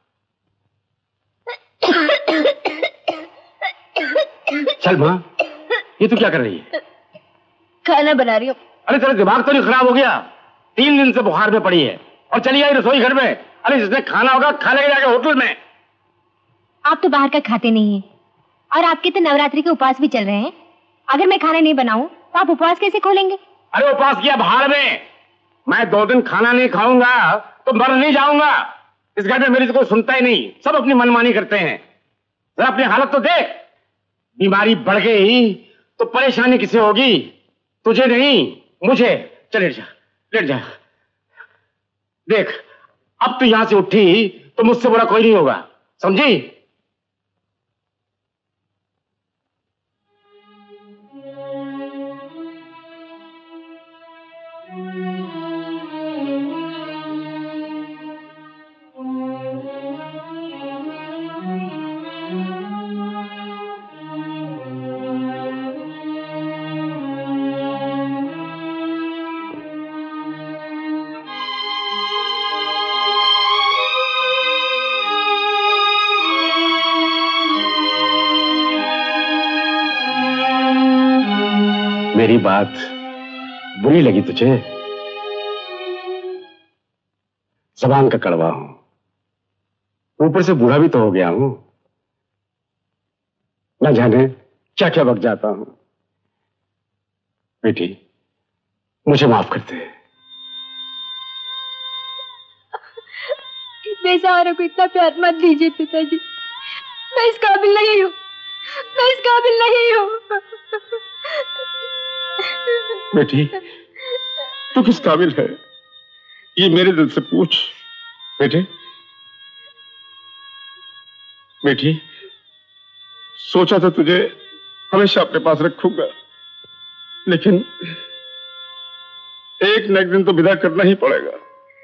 सलमा, ये तू क्या कर रही है? खाना बना रही हूँ। अरे तेरा दिमाग तो नहीं खराब हो गया? तीन दिन से बुखार में पड़ी है और चली आई रसोई घर में। अरे जिसने खाना होगा खा लेगा जाके होटल में। आप तो बाहर का खाते नहीं हैं और आपके तो नवरात्रि के उपवास भी चल रहे हैं। अगर मैं खाना नहीं बनाऊं तो आप उपवास कैसे खोलेंगे? अरे उपवास किया बाहर में। मैं दो दिन खाना नहीं खाऊंगा तो मर नहीं जाऊंगा। इस घर में मेरी तो कोई सुनता ही नहीं, सब अपनी मनमानी करते हैं। जरा अपनी हालत तो देख। बीमारी बढ़ गई तो परेशानी किसे होगी? तुझे नहीं, मुझे। चल लेट जा, लेट जा। देख, अब तू यहां से उठी तो मुझसे बुरा कोई नहीं होगा, समझी? मेरी बात बुरी लगी तुझे? जबान का कड़वा हूं, ऊपर से बूढ़ा भी तो हो गया हूं। न जाने क्या क्या बक जाता हूं। बेटी, मुझे माफ कर दे। बेसहारा को इतना प्यार मत दीजिए पिताजी। मैं इस काबिल नहीं हूँ, मैं इस काबिल नहीं हूँ। बेटी, तू किस काबिल है ये मेरे दिल से पूछ। बेटे, बेटी, सोचा था तुझे हमेशा अपने पास रखूंगा, लेकिन एक न एक दिन तो विदा करना ही पड़ेगा।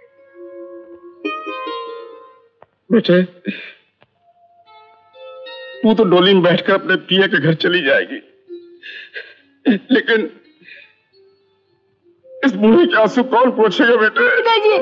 बेटे, तू तो डोली में बैठकर अपने पिया के घर चली जाएगी, लेकिन इस बूढ़े के आंसू कौन पोंछेगा बेटे? पिताजी,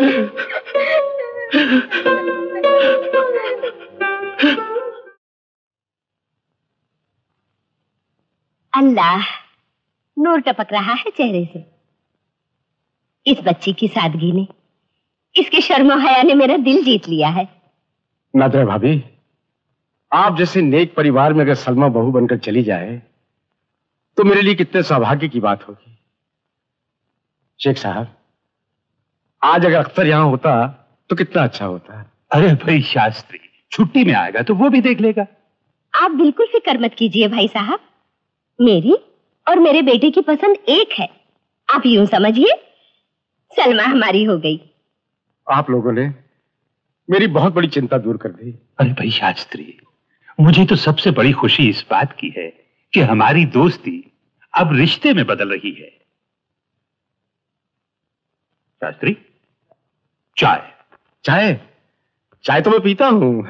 अल्लाह, नूर टपक रहा है चेहरे से। इस बच्ची की सादगी ने, इसके शर्म हया ने मेरा दिल जीत लिया है। नादरा भाभी, आप जैसे नेक परिवार में अगर सलमा बहू बनकर चली जाए तो मेरे लिए कितने सौभाग्य की बात होगी। शेख साहब, आज अगर अख्तर यहां होता तो कितना अच्छा होता। अरे भाई शास्त्री, छुट्टी में आएगा तो वो भी देख लेगा। आप बिल्कुल फिक्र मत कीजिए भाई साहब, मेरी और मेरे बेटे की पसंद एक है। आप यूं समझिए सलमा हमारी हो गई। आप लोगों ने मेरी बहुत बड़ी चिंता दूर कर दी। अरे भाई शास्त्री, मुझे तो सबसे बड़ी खुशी इस बात की है कि हमारी दोस्ती अब रिश्ते में बदल रही है। शास्त्री, चाय। चाय? चाय तो मैं पीता हूं।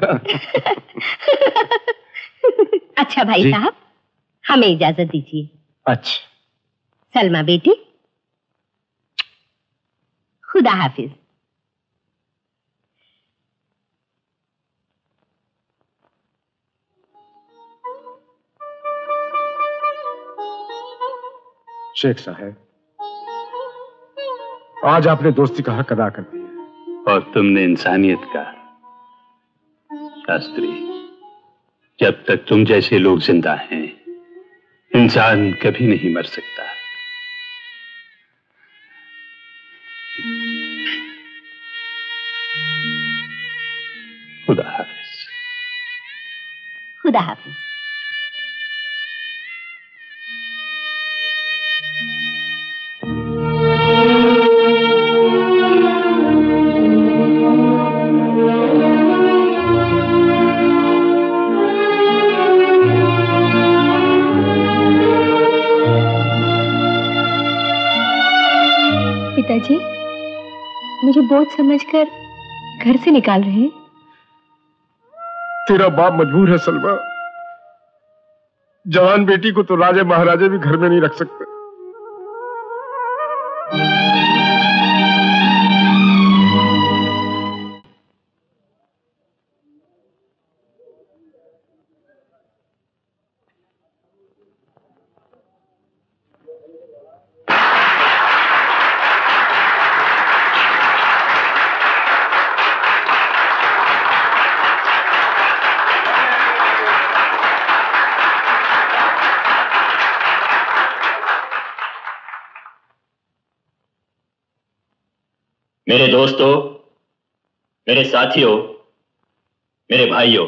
अच्छा भाई साहब, हमें इजाजत दीजिए। अच्छा। सलमा बेटी, खुदा हाफिज। शेख साहब, आज आपने दोस्ती का हक अदा कर दिया। और तुमने इंसानियत का। शास्त्री, जब तक तुम जैसे लोग जिंदा हैं, इंसान कभी नहीं मर सकता। खुदा हाफिज। पिताजी, मुझे बोझ समझकर घर से निकाल रहे हैं? तेरा बाप मजबूर है सलमा। जवान बेटी को तो राजे महाराजे भी घर में नहीं रख सकते। मेरे दोस्तों, मेरे साथियों, मेरे भाइयों,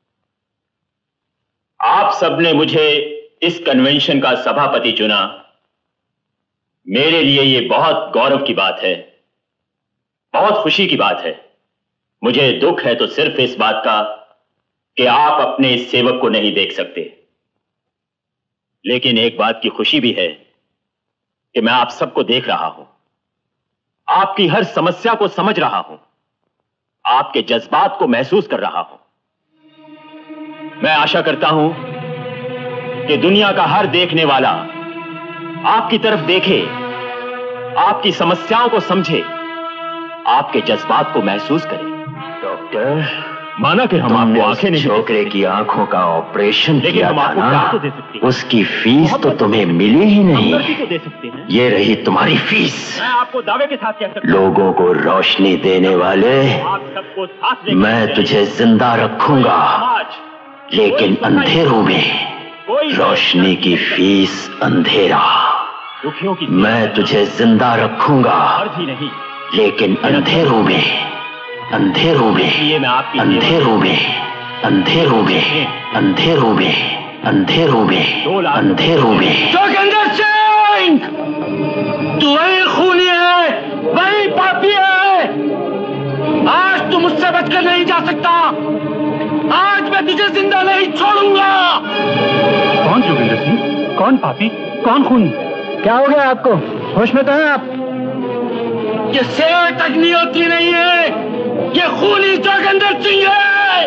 आप सबने मुझे इस कन्वेंशन का सभापति चुना। मेरे लिए ये बहुत गौरव की बात है, बहुत खुशी की बात है। मुझे दुख है तो सिर्फ इस बात का कि आप अपने इस सेवक को नहीं देख सकते, लेकिन एक बात की खुशी भी है कि मैं आप सबको देख रहा हूं, आपकी हर समस्या को समझ रहा हूं, आपके जज्बात को महसूस कर रहा हूं। मैं आशा करता हूं कि दुनिया का हर देखने वाला आपकी तरफ देखे, आपकी समस्याओं को समझे, आपके जज्बात को महसूस करे। डॉक्टर, माना कि हम आपको आंखें नहीं, छोकरे की आंखों का ऑपरेशन लेकिन हम आपको क्या तो दे सकते हैं? उसकी फीस तो तुम्हें मिली ही नहीं। तो दे सकते हैं। ये रही तुम्हारी फीस। मैं आपको दावे के साथ कह सकता हूं, लोगों को रोशनी देने वाले, आप सबको साथ लेकर मैं तुझे जिंदा रखूंगा, लेकिन अंधेरों में रोशनी की फीस अंधेरा। मैं तुझे जिंदा रखूंगा, लेकिन अंधेरों में अंधेरों में अंधेरों में अंधेरों में अंधेरों में अंधेरों में अंधेरों में जोगिंदर सिंह, तू वही खूनी है, वही पापी है। आज तू मुझसे बचकर नहीं जा सकता। आज मैं तुझे जिंदा नहीं छोड़ूंगा। कौन जोगिंदर सिंह? कौन पापी? कौन खूनी? क्या हो गया आपको? होश में तो हैं आप? ये सेठ अग्निहोत्री नहीं है, ये खूनी जोगिंदर सिंह है।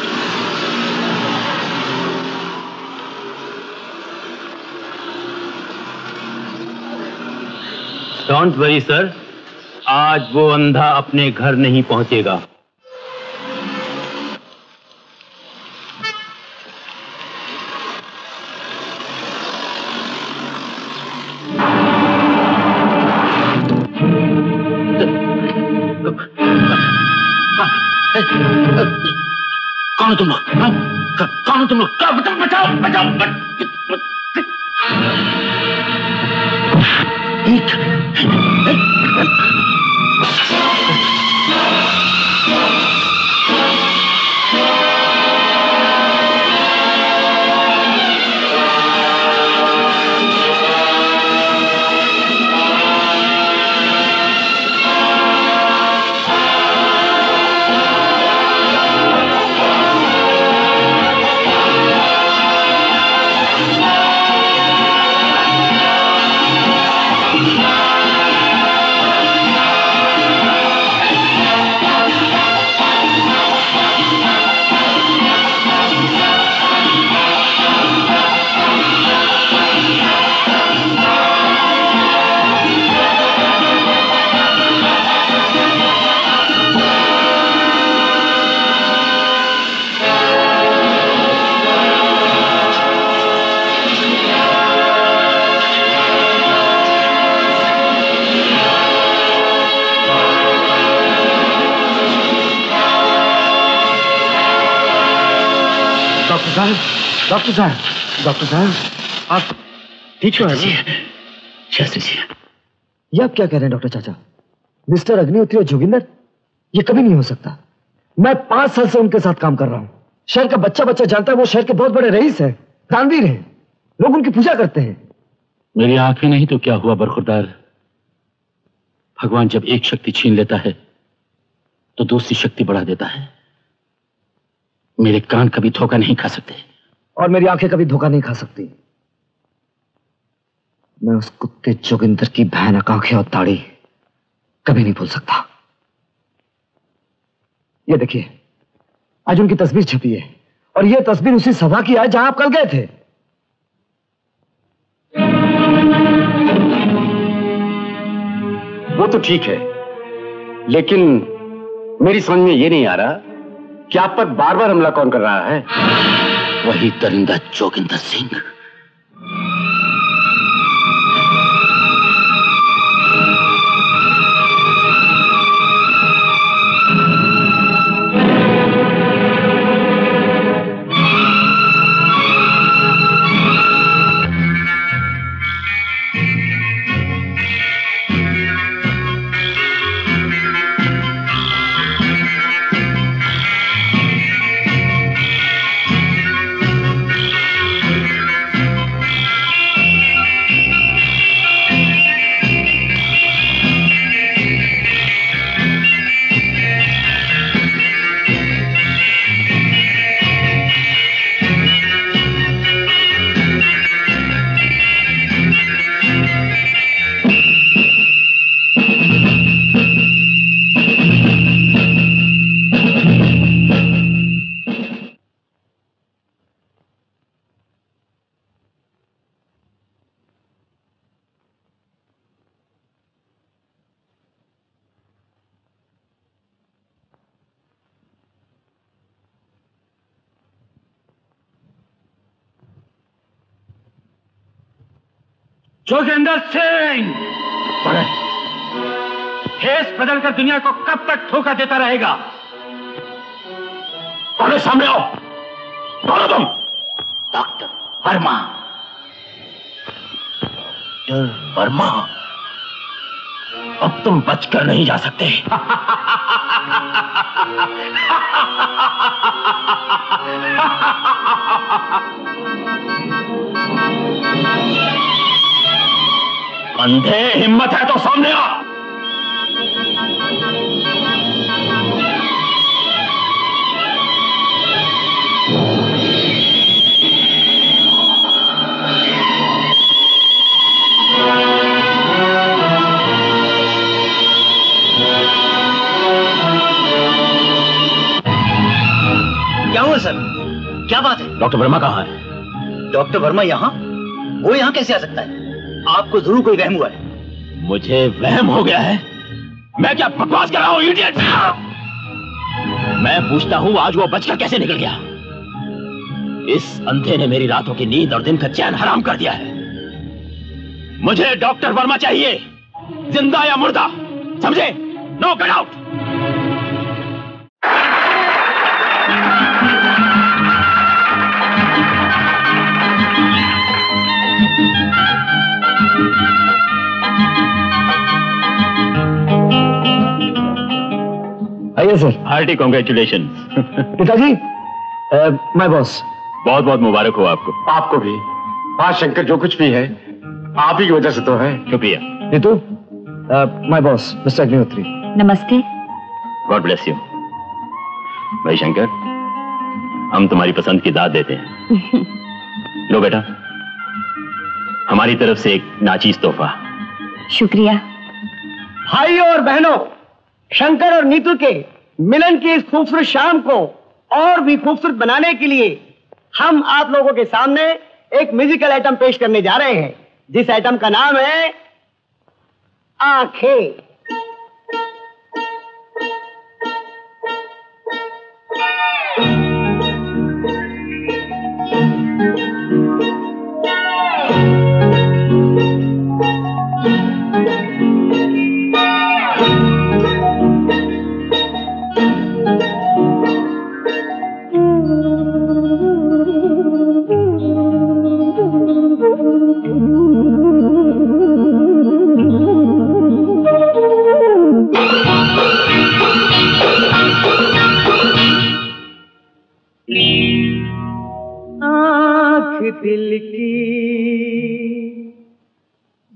डोंट वरी सर, आज वो अंधा अपने घर नहीं पहुंचेगा। कौन हो तुम लोग? कौन हो तुम लोग? बचाओ बचाओ बचाओ। डॉक्टर साहब, डॉक्टर साहब, आप ठीक तो है? शास्त्री जी, ये आप क्या कह रहे हैं डॉक्टर चाचा? मिस्टर अग्निहोत्री और जोगिंदर, ये कभी नहीं हो सकता। मैं पांच साल से उनके साथ काम कर रहा हूं। शहर का बच्चा बच्चा जानता है वो शहर के बहुत बड़े रईस हैं, दानवीर हैं, लोग उनकी पूजा करते हैं। मेरी आंखें नहीं तो क्या हुआ बरखुरदार, भगवान जब एक शक्ति छीन लेता है तो दूसरी शक्ति बढ़ा देता है। मेरे कान कभी धोखा नहीं खा सकते और मेरी आंखें कभी धोखा नहीं खा सकती। मैं उस कुत्ते जोगिंदर की भयानक आंखें और दाढ़ी कभी नहीं भूल सकता। ये देखिए, आज उनकी तस्वीर छपी है और ये तस्वीर उसी सभा की है जहां आप कल गए थे। वो तो ठीक है, लेकिन मेरी समझ में ये नहीं आ रहा कि आप पर बार बार हमला कौन कर रहा है। वही दरिंदा जोगिंदर सिंह। जोगिंदर सिंह, भेष बदलकर दुनिया को कब तक धोखा देता रहेगा? कौन सामने आओ, कौन हो तुम? डॉक्टर वर्मा। डॉक्टर वर्मा, अब तुम बचकर नहीं जा सकते। अंधे, हिम्मत है तो सामने आ। क्या हुआ सर? क्या बात है? डॉक्टर वर्मा कहाँ है? डॉक्टर वर्मा यहाँ? वो यहाँ कैसे आ सकता है? आपको जरूर कोई वहम हुआ है। मुझे वहम हो गया है? मैं क्या बकवास कर रहा हूँ, इडियट? मैं पूछता हूँ आज वो बचकर कैसे निकल गया? इस अंधे ने मेरी रातों की नींद और दिन का चैन हराम कर दिया है। मुझे डॉक्टर वर्मा चाहिए, जिंदा या मुर्दा, समझे? No, get out. आइए सर। Hearty congratulation. पिताजी, माय बॉस। बहुत बहुत मुबारक हो आपको। आपको भी। हाँ शंकर, जो कुछ भी है आप ही की वजह से तो है। शुक्रिया। Neetu, my boss mister Agnihotri. नमस्ते। God bless you. भाई शंकर, हम तुम्हारी पसंद की दाद देते हैं। लो बेटा, हमारी तरफ से एक नाचीज तोहफा। शुक्रिया। भाइयों और बहनों, शंकर और नीतू के मिलन की इस खूबसूरत शाम को और भी खूबसूरत बनाने के लिए हम आप लोगों के सामने एक म्यूजिकल आइटम पेश करने जा रहे हैं, जिस आइटम का नाम है आंखें।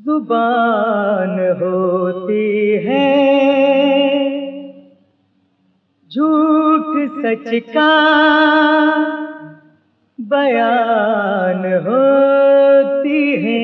जुबान होती है, झूठ सच का बयान होती है।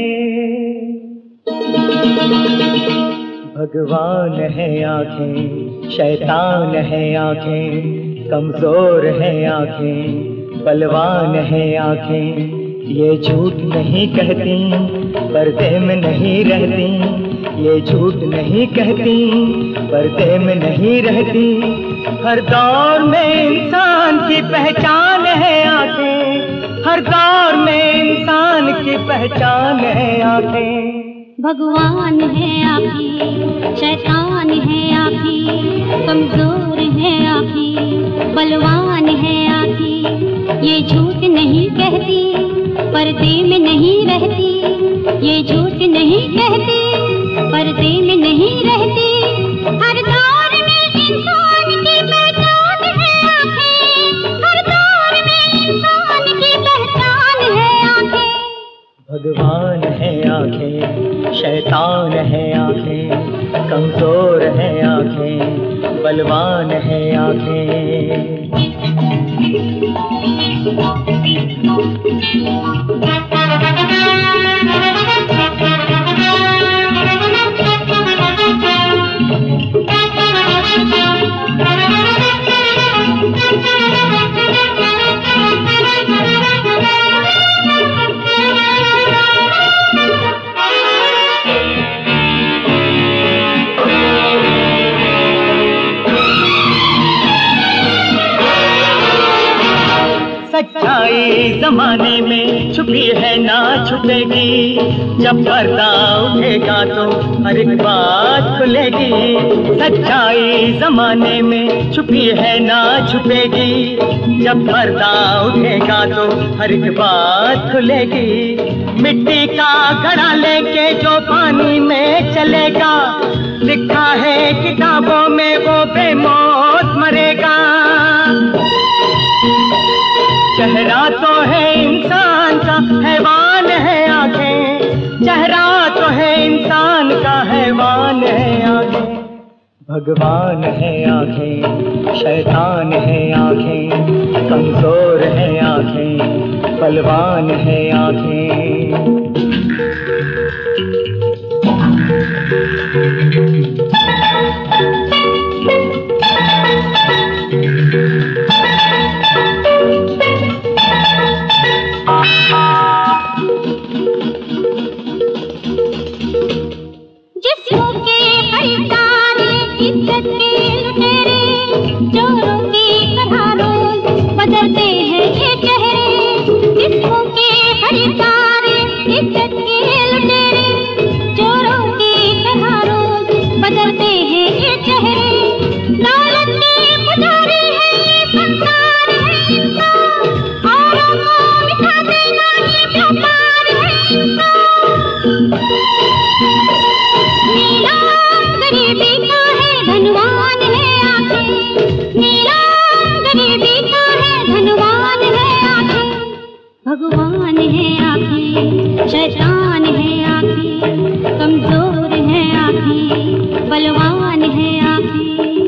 भगवान है आंखें, शैतान है आंखें, कमजोर है आंखें, बलवान है आंखें। ये झूठ नहीं कहती, पर्दे में नहीं रहती। ये झूठ नहीं कहती, पर्दे में नहीं रहती। हर दौर में इंसान की पहचान है आंखें, हर दौर में इंसान की पहचान है आंखें। भगवान है आँखें, शैतान है आँखें, कमजोर है आँखें, बलवान है आँखें। ये झूठ नहीं कहती, पर्दे में नहीं रहती। ये झूठ नहीं कहती, पर्दे में नहीं रहती। हर दौर में इंसान की पहचान है आँखें, हर दौर में इंसान की पहचान है आँखें। भगवान है आंखें, शैतान है आंखें, कमजोर है आंखें, बलवान है आंखें। सच्चाई जमाने में छुपी है ना छुपेगी, जब पर्दा उठेगा तो हर एक बात खुलेगी। सच्चाई जमाने में छुपी है ना छुपेगी, जब पर्दा उठेगा तो हर एक बात खुलेगी। मिट्टी का घड़ा लेके जो पानी में चलेगा, लिखा है किताबों में वो बेमौत मरेगा। चेहरा तो है इंसान का, हैवान है आंखें। चेहरा तो है इंसान का, हैवान है आंखें। भगवान है आंखें, शैतान है आंखें, कमजोर है आंखें, बलवान है आंखें। जिस्मों के खरीदार, इज्जत के लुटेरे, चोरों की तरह रोज बदलते हैं ये चेहरे। जिस्मों के खरीदार, इज्जत के लुटेरे, चोरों की तरह रोज बदलते हैं ये चेहरे। लालच के पुजारी है ये संसार है इनका, औरों को मिठा देना ये व्यापार है इनका। गरीबी का है धनवान है आंखें, नीला गरीबी का है धनवान है आंखें। भगवान है आंखें, शैतान है आंखें, कमजोर है आंखें, बलवान है आंखें।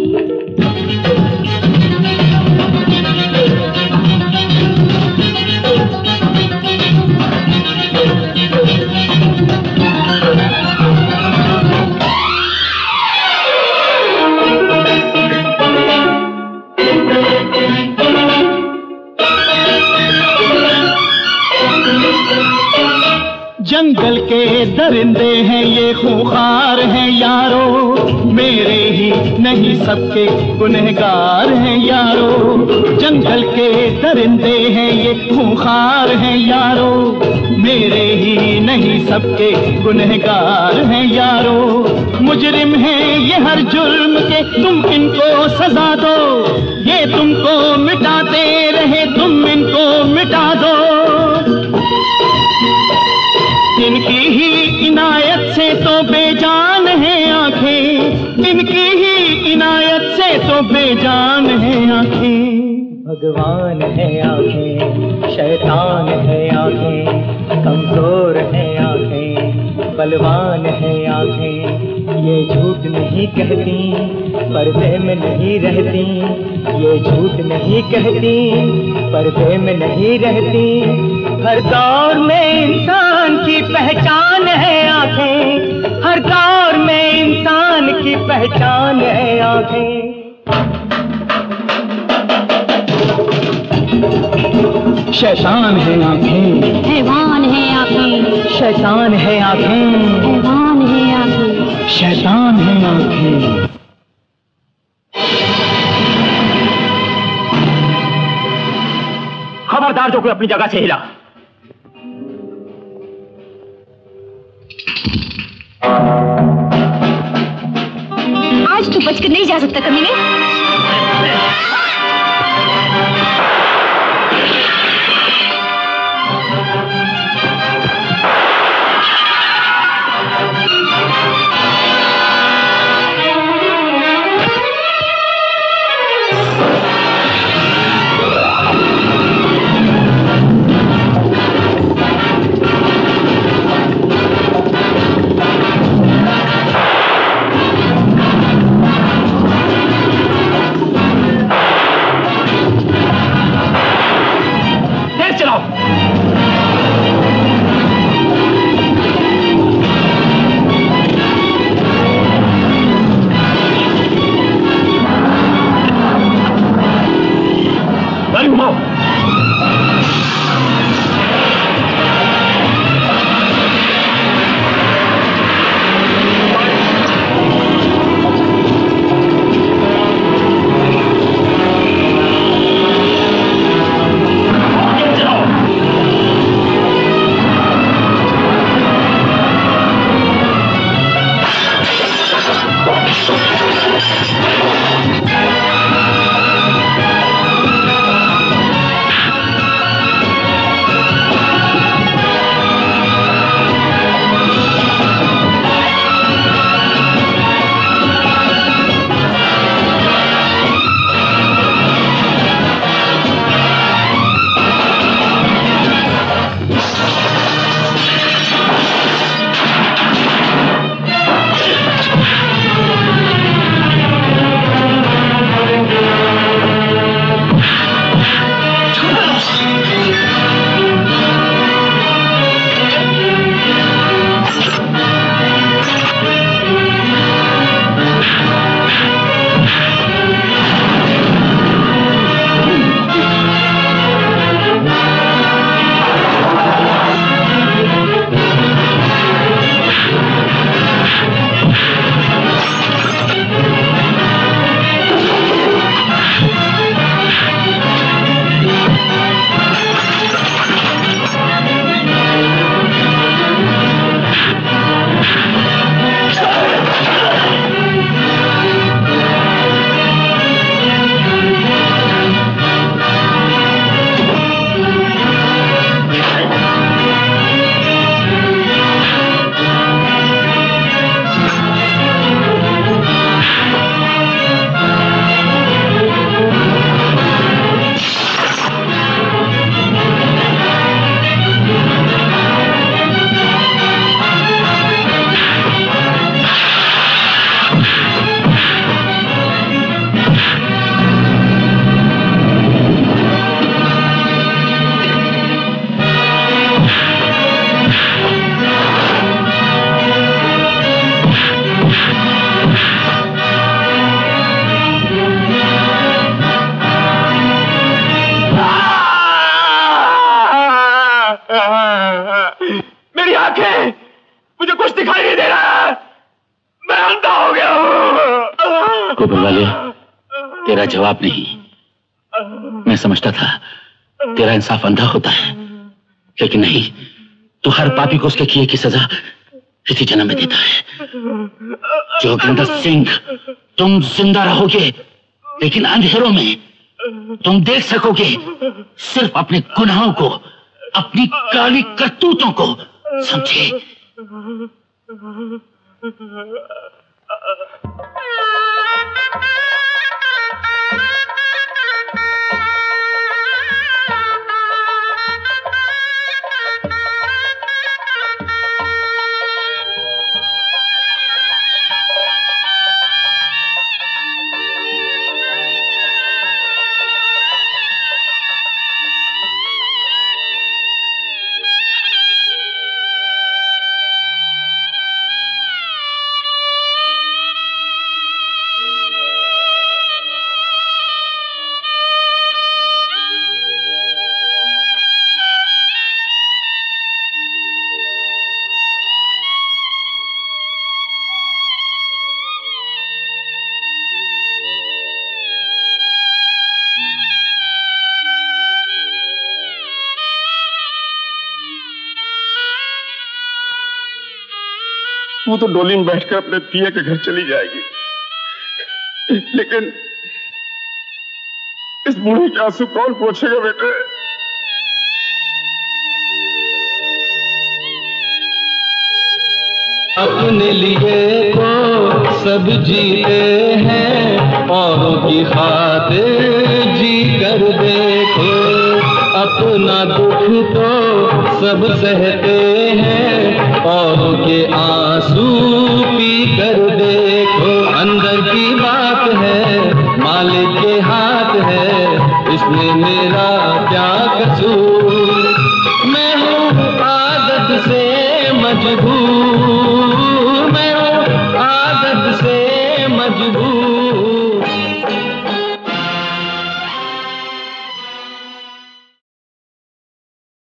जंगल के दरिंदे हैं ये खूंखार हैं यारो, मेरे ही नहीं सबके गुनहगार हैं यारो। जंगल के दरिंदे हैं ये खूंखार हैं यारो, मेरे ही नहीं सबके गुनहगार हैं यारो। मुजरिम हैं ये हर जुर्म के, तुम इनको सजा दो। ये तुमको मिटाते रहे, तुम इनको मिटा दो। इनकी ही इनायत से तो बेजान है आंखें, इनकी ही इनायत से तो बेजान है आंखें। भगवान है आंखें, शैतान है आंखें, कमजोर है आंखें, बलवान है आंखें, ये झूठ नहीं कहती, पर्दे में नहीं रहती, ये झूठ नहीं कहती, पर्दे में नहीं रहती। हर दौर में इंसान की पहचान है आंखें, हर दौर में इंसान की पहचान है आंखें। शैतान है आंखें, हैवान है आंखें, शैतान है आंखें, हैवान है आंखें, शैतान है आंखें। खबरदार जो कोई अपनी जगह से हिला। आज तू बचकर नहीं जा सकता कमीने। मेरी आंखें, मुझे कुछ दिखाई नहीं दे रहा है, मैं अंधा हो गया हूँ। गोबर वाले, तेरा जवाब नहीं। मैं समझता था तेरा इंसाफ अंधा होता है, लेकिन नहीं, तू हर पापी को उसके किए की सजा इसी जन्म में देता है। जोगिंदर सिंह, तुम जिंदा रहोगे, लेकिन अंधेरों में तुम देख सकोगे सिर्फ अपने गुनाहों को, अपनी काली करतूतों को। समझे? वो तो डोली में बैठकर अपने पिया के घर चली जाएगी, लेकिन इस बूढ़े के आंसू कौन पोंछेगा बेटे? अपने लिए तो सब जीते हैं, औरों की खातिर जी कर देखो। अपना दुख तो सब सहते हैं, औरों के आंसू पी कर देखो। अंदर की बात है, मालिक के हाथ है, इसमें मेरा क्या कसूर।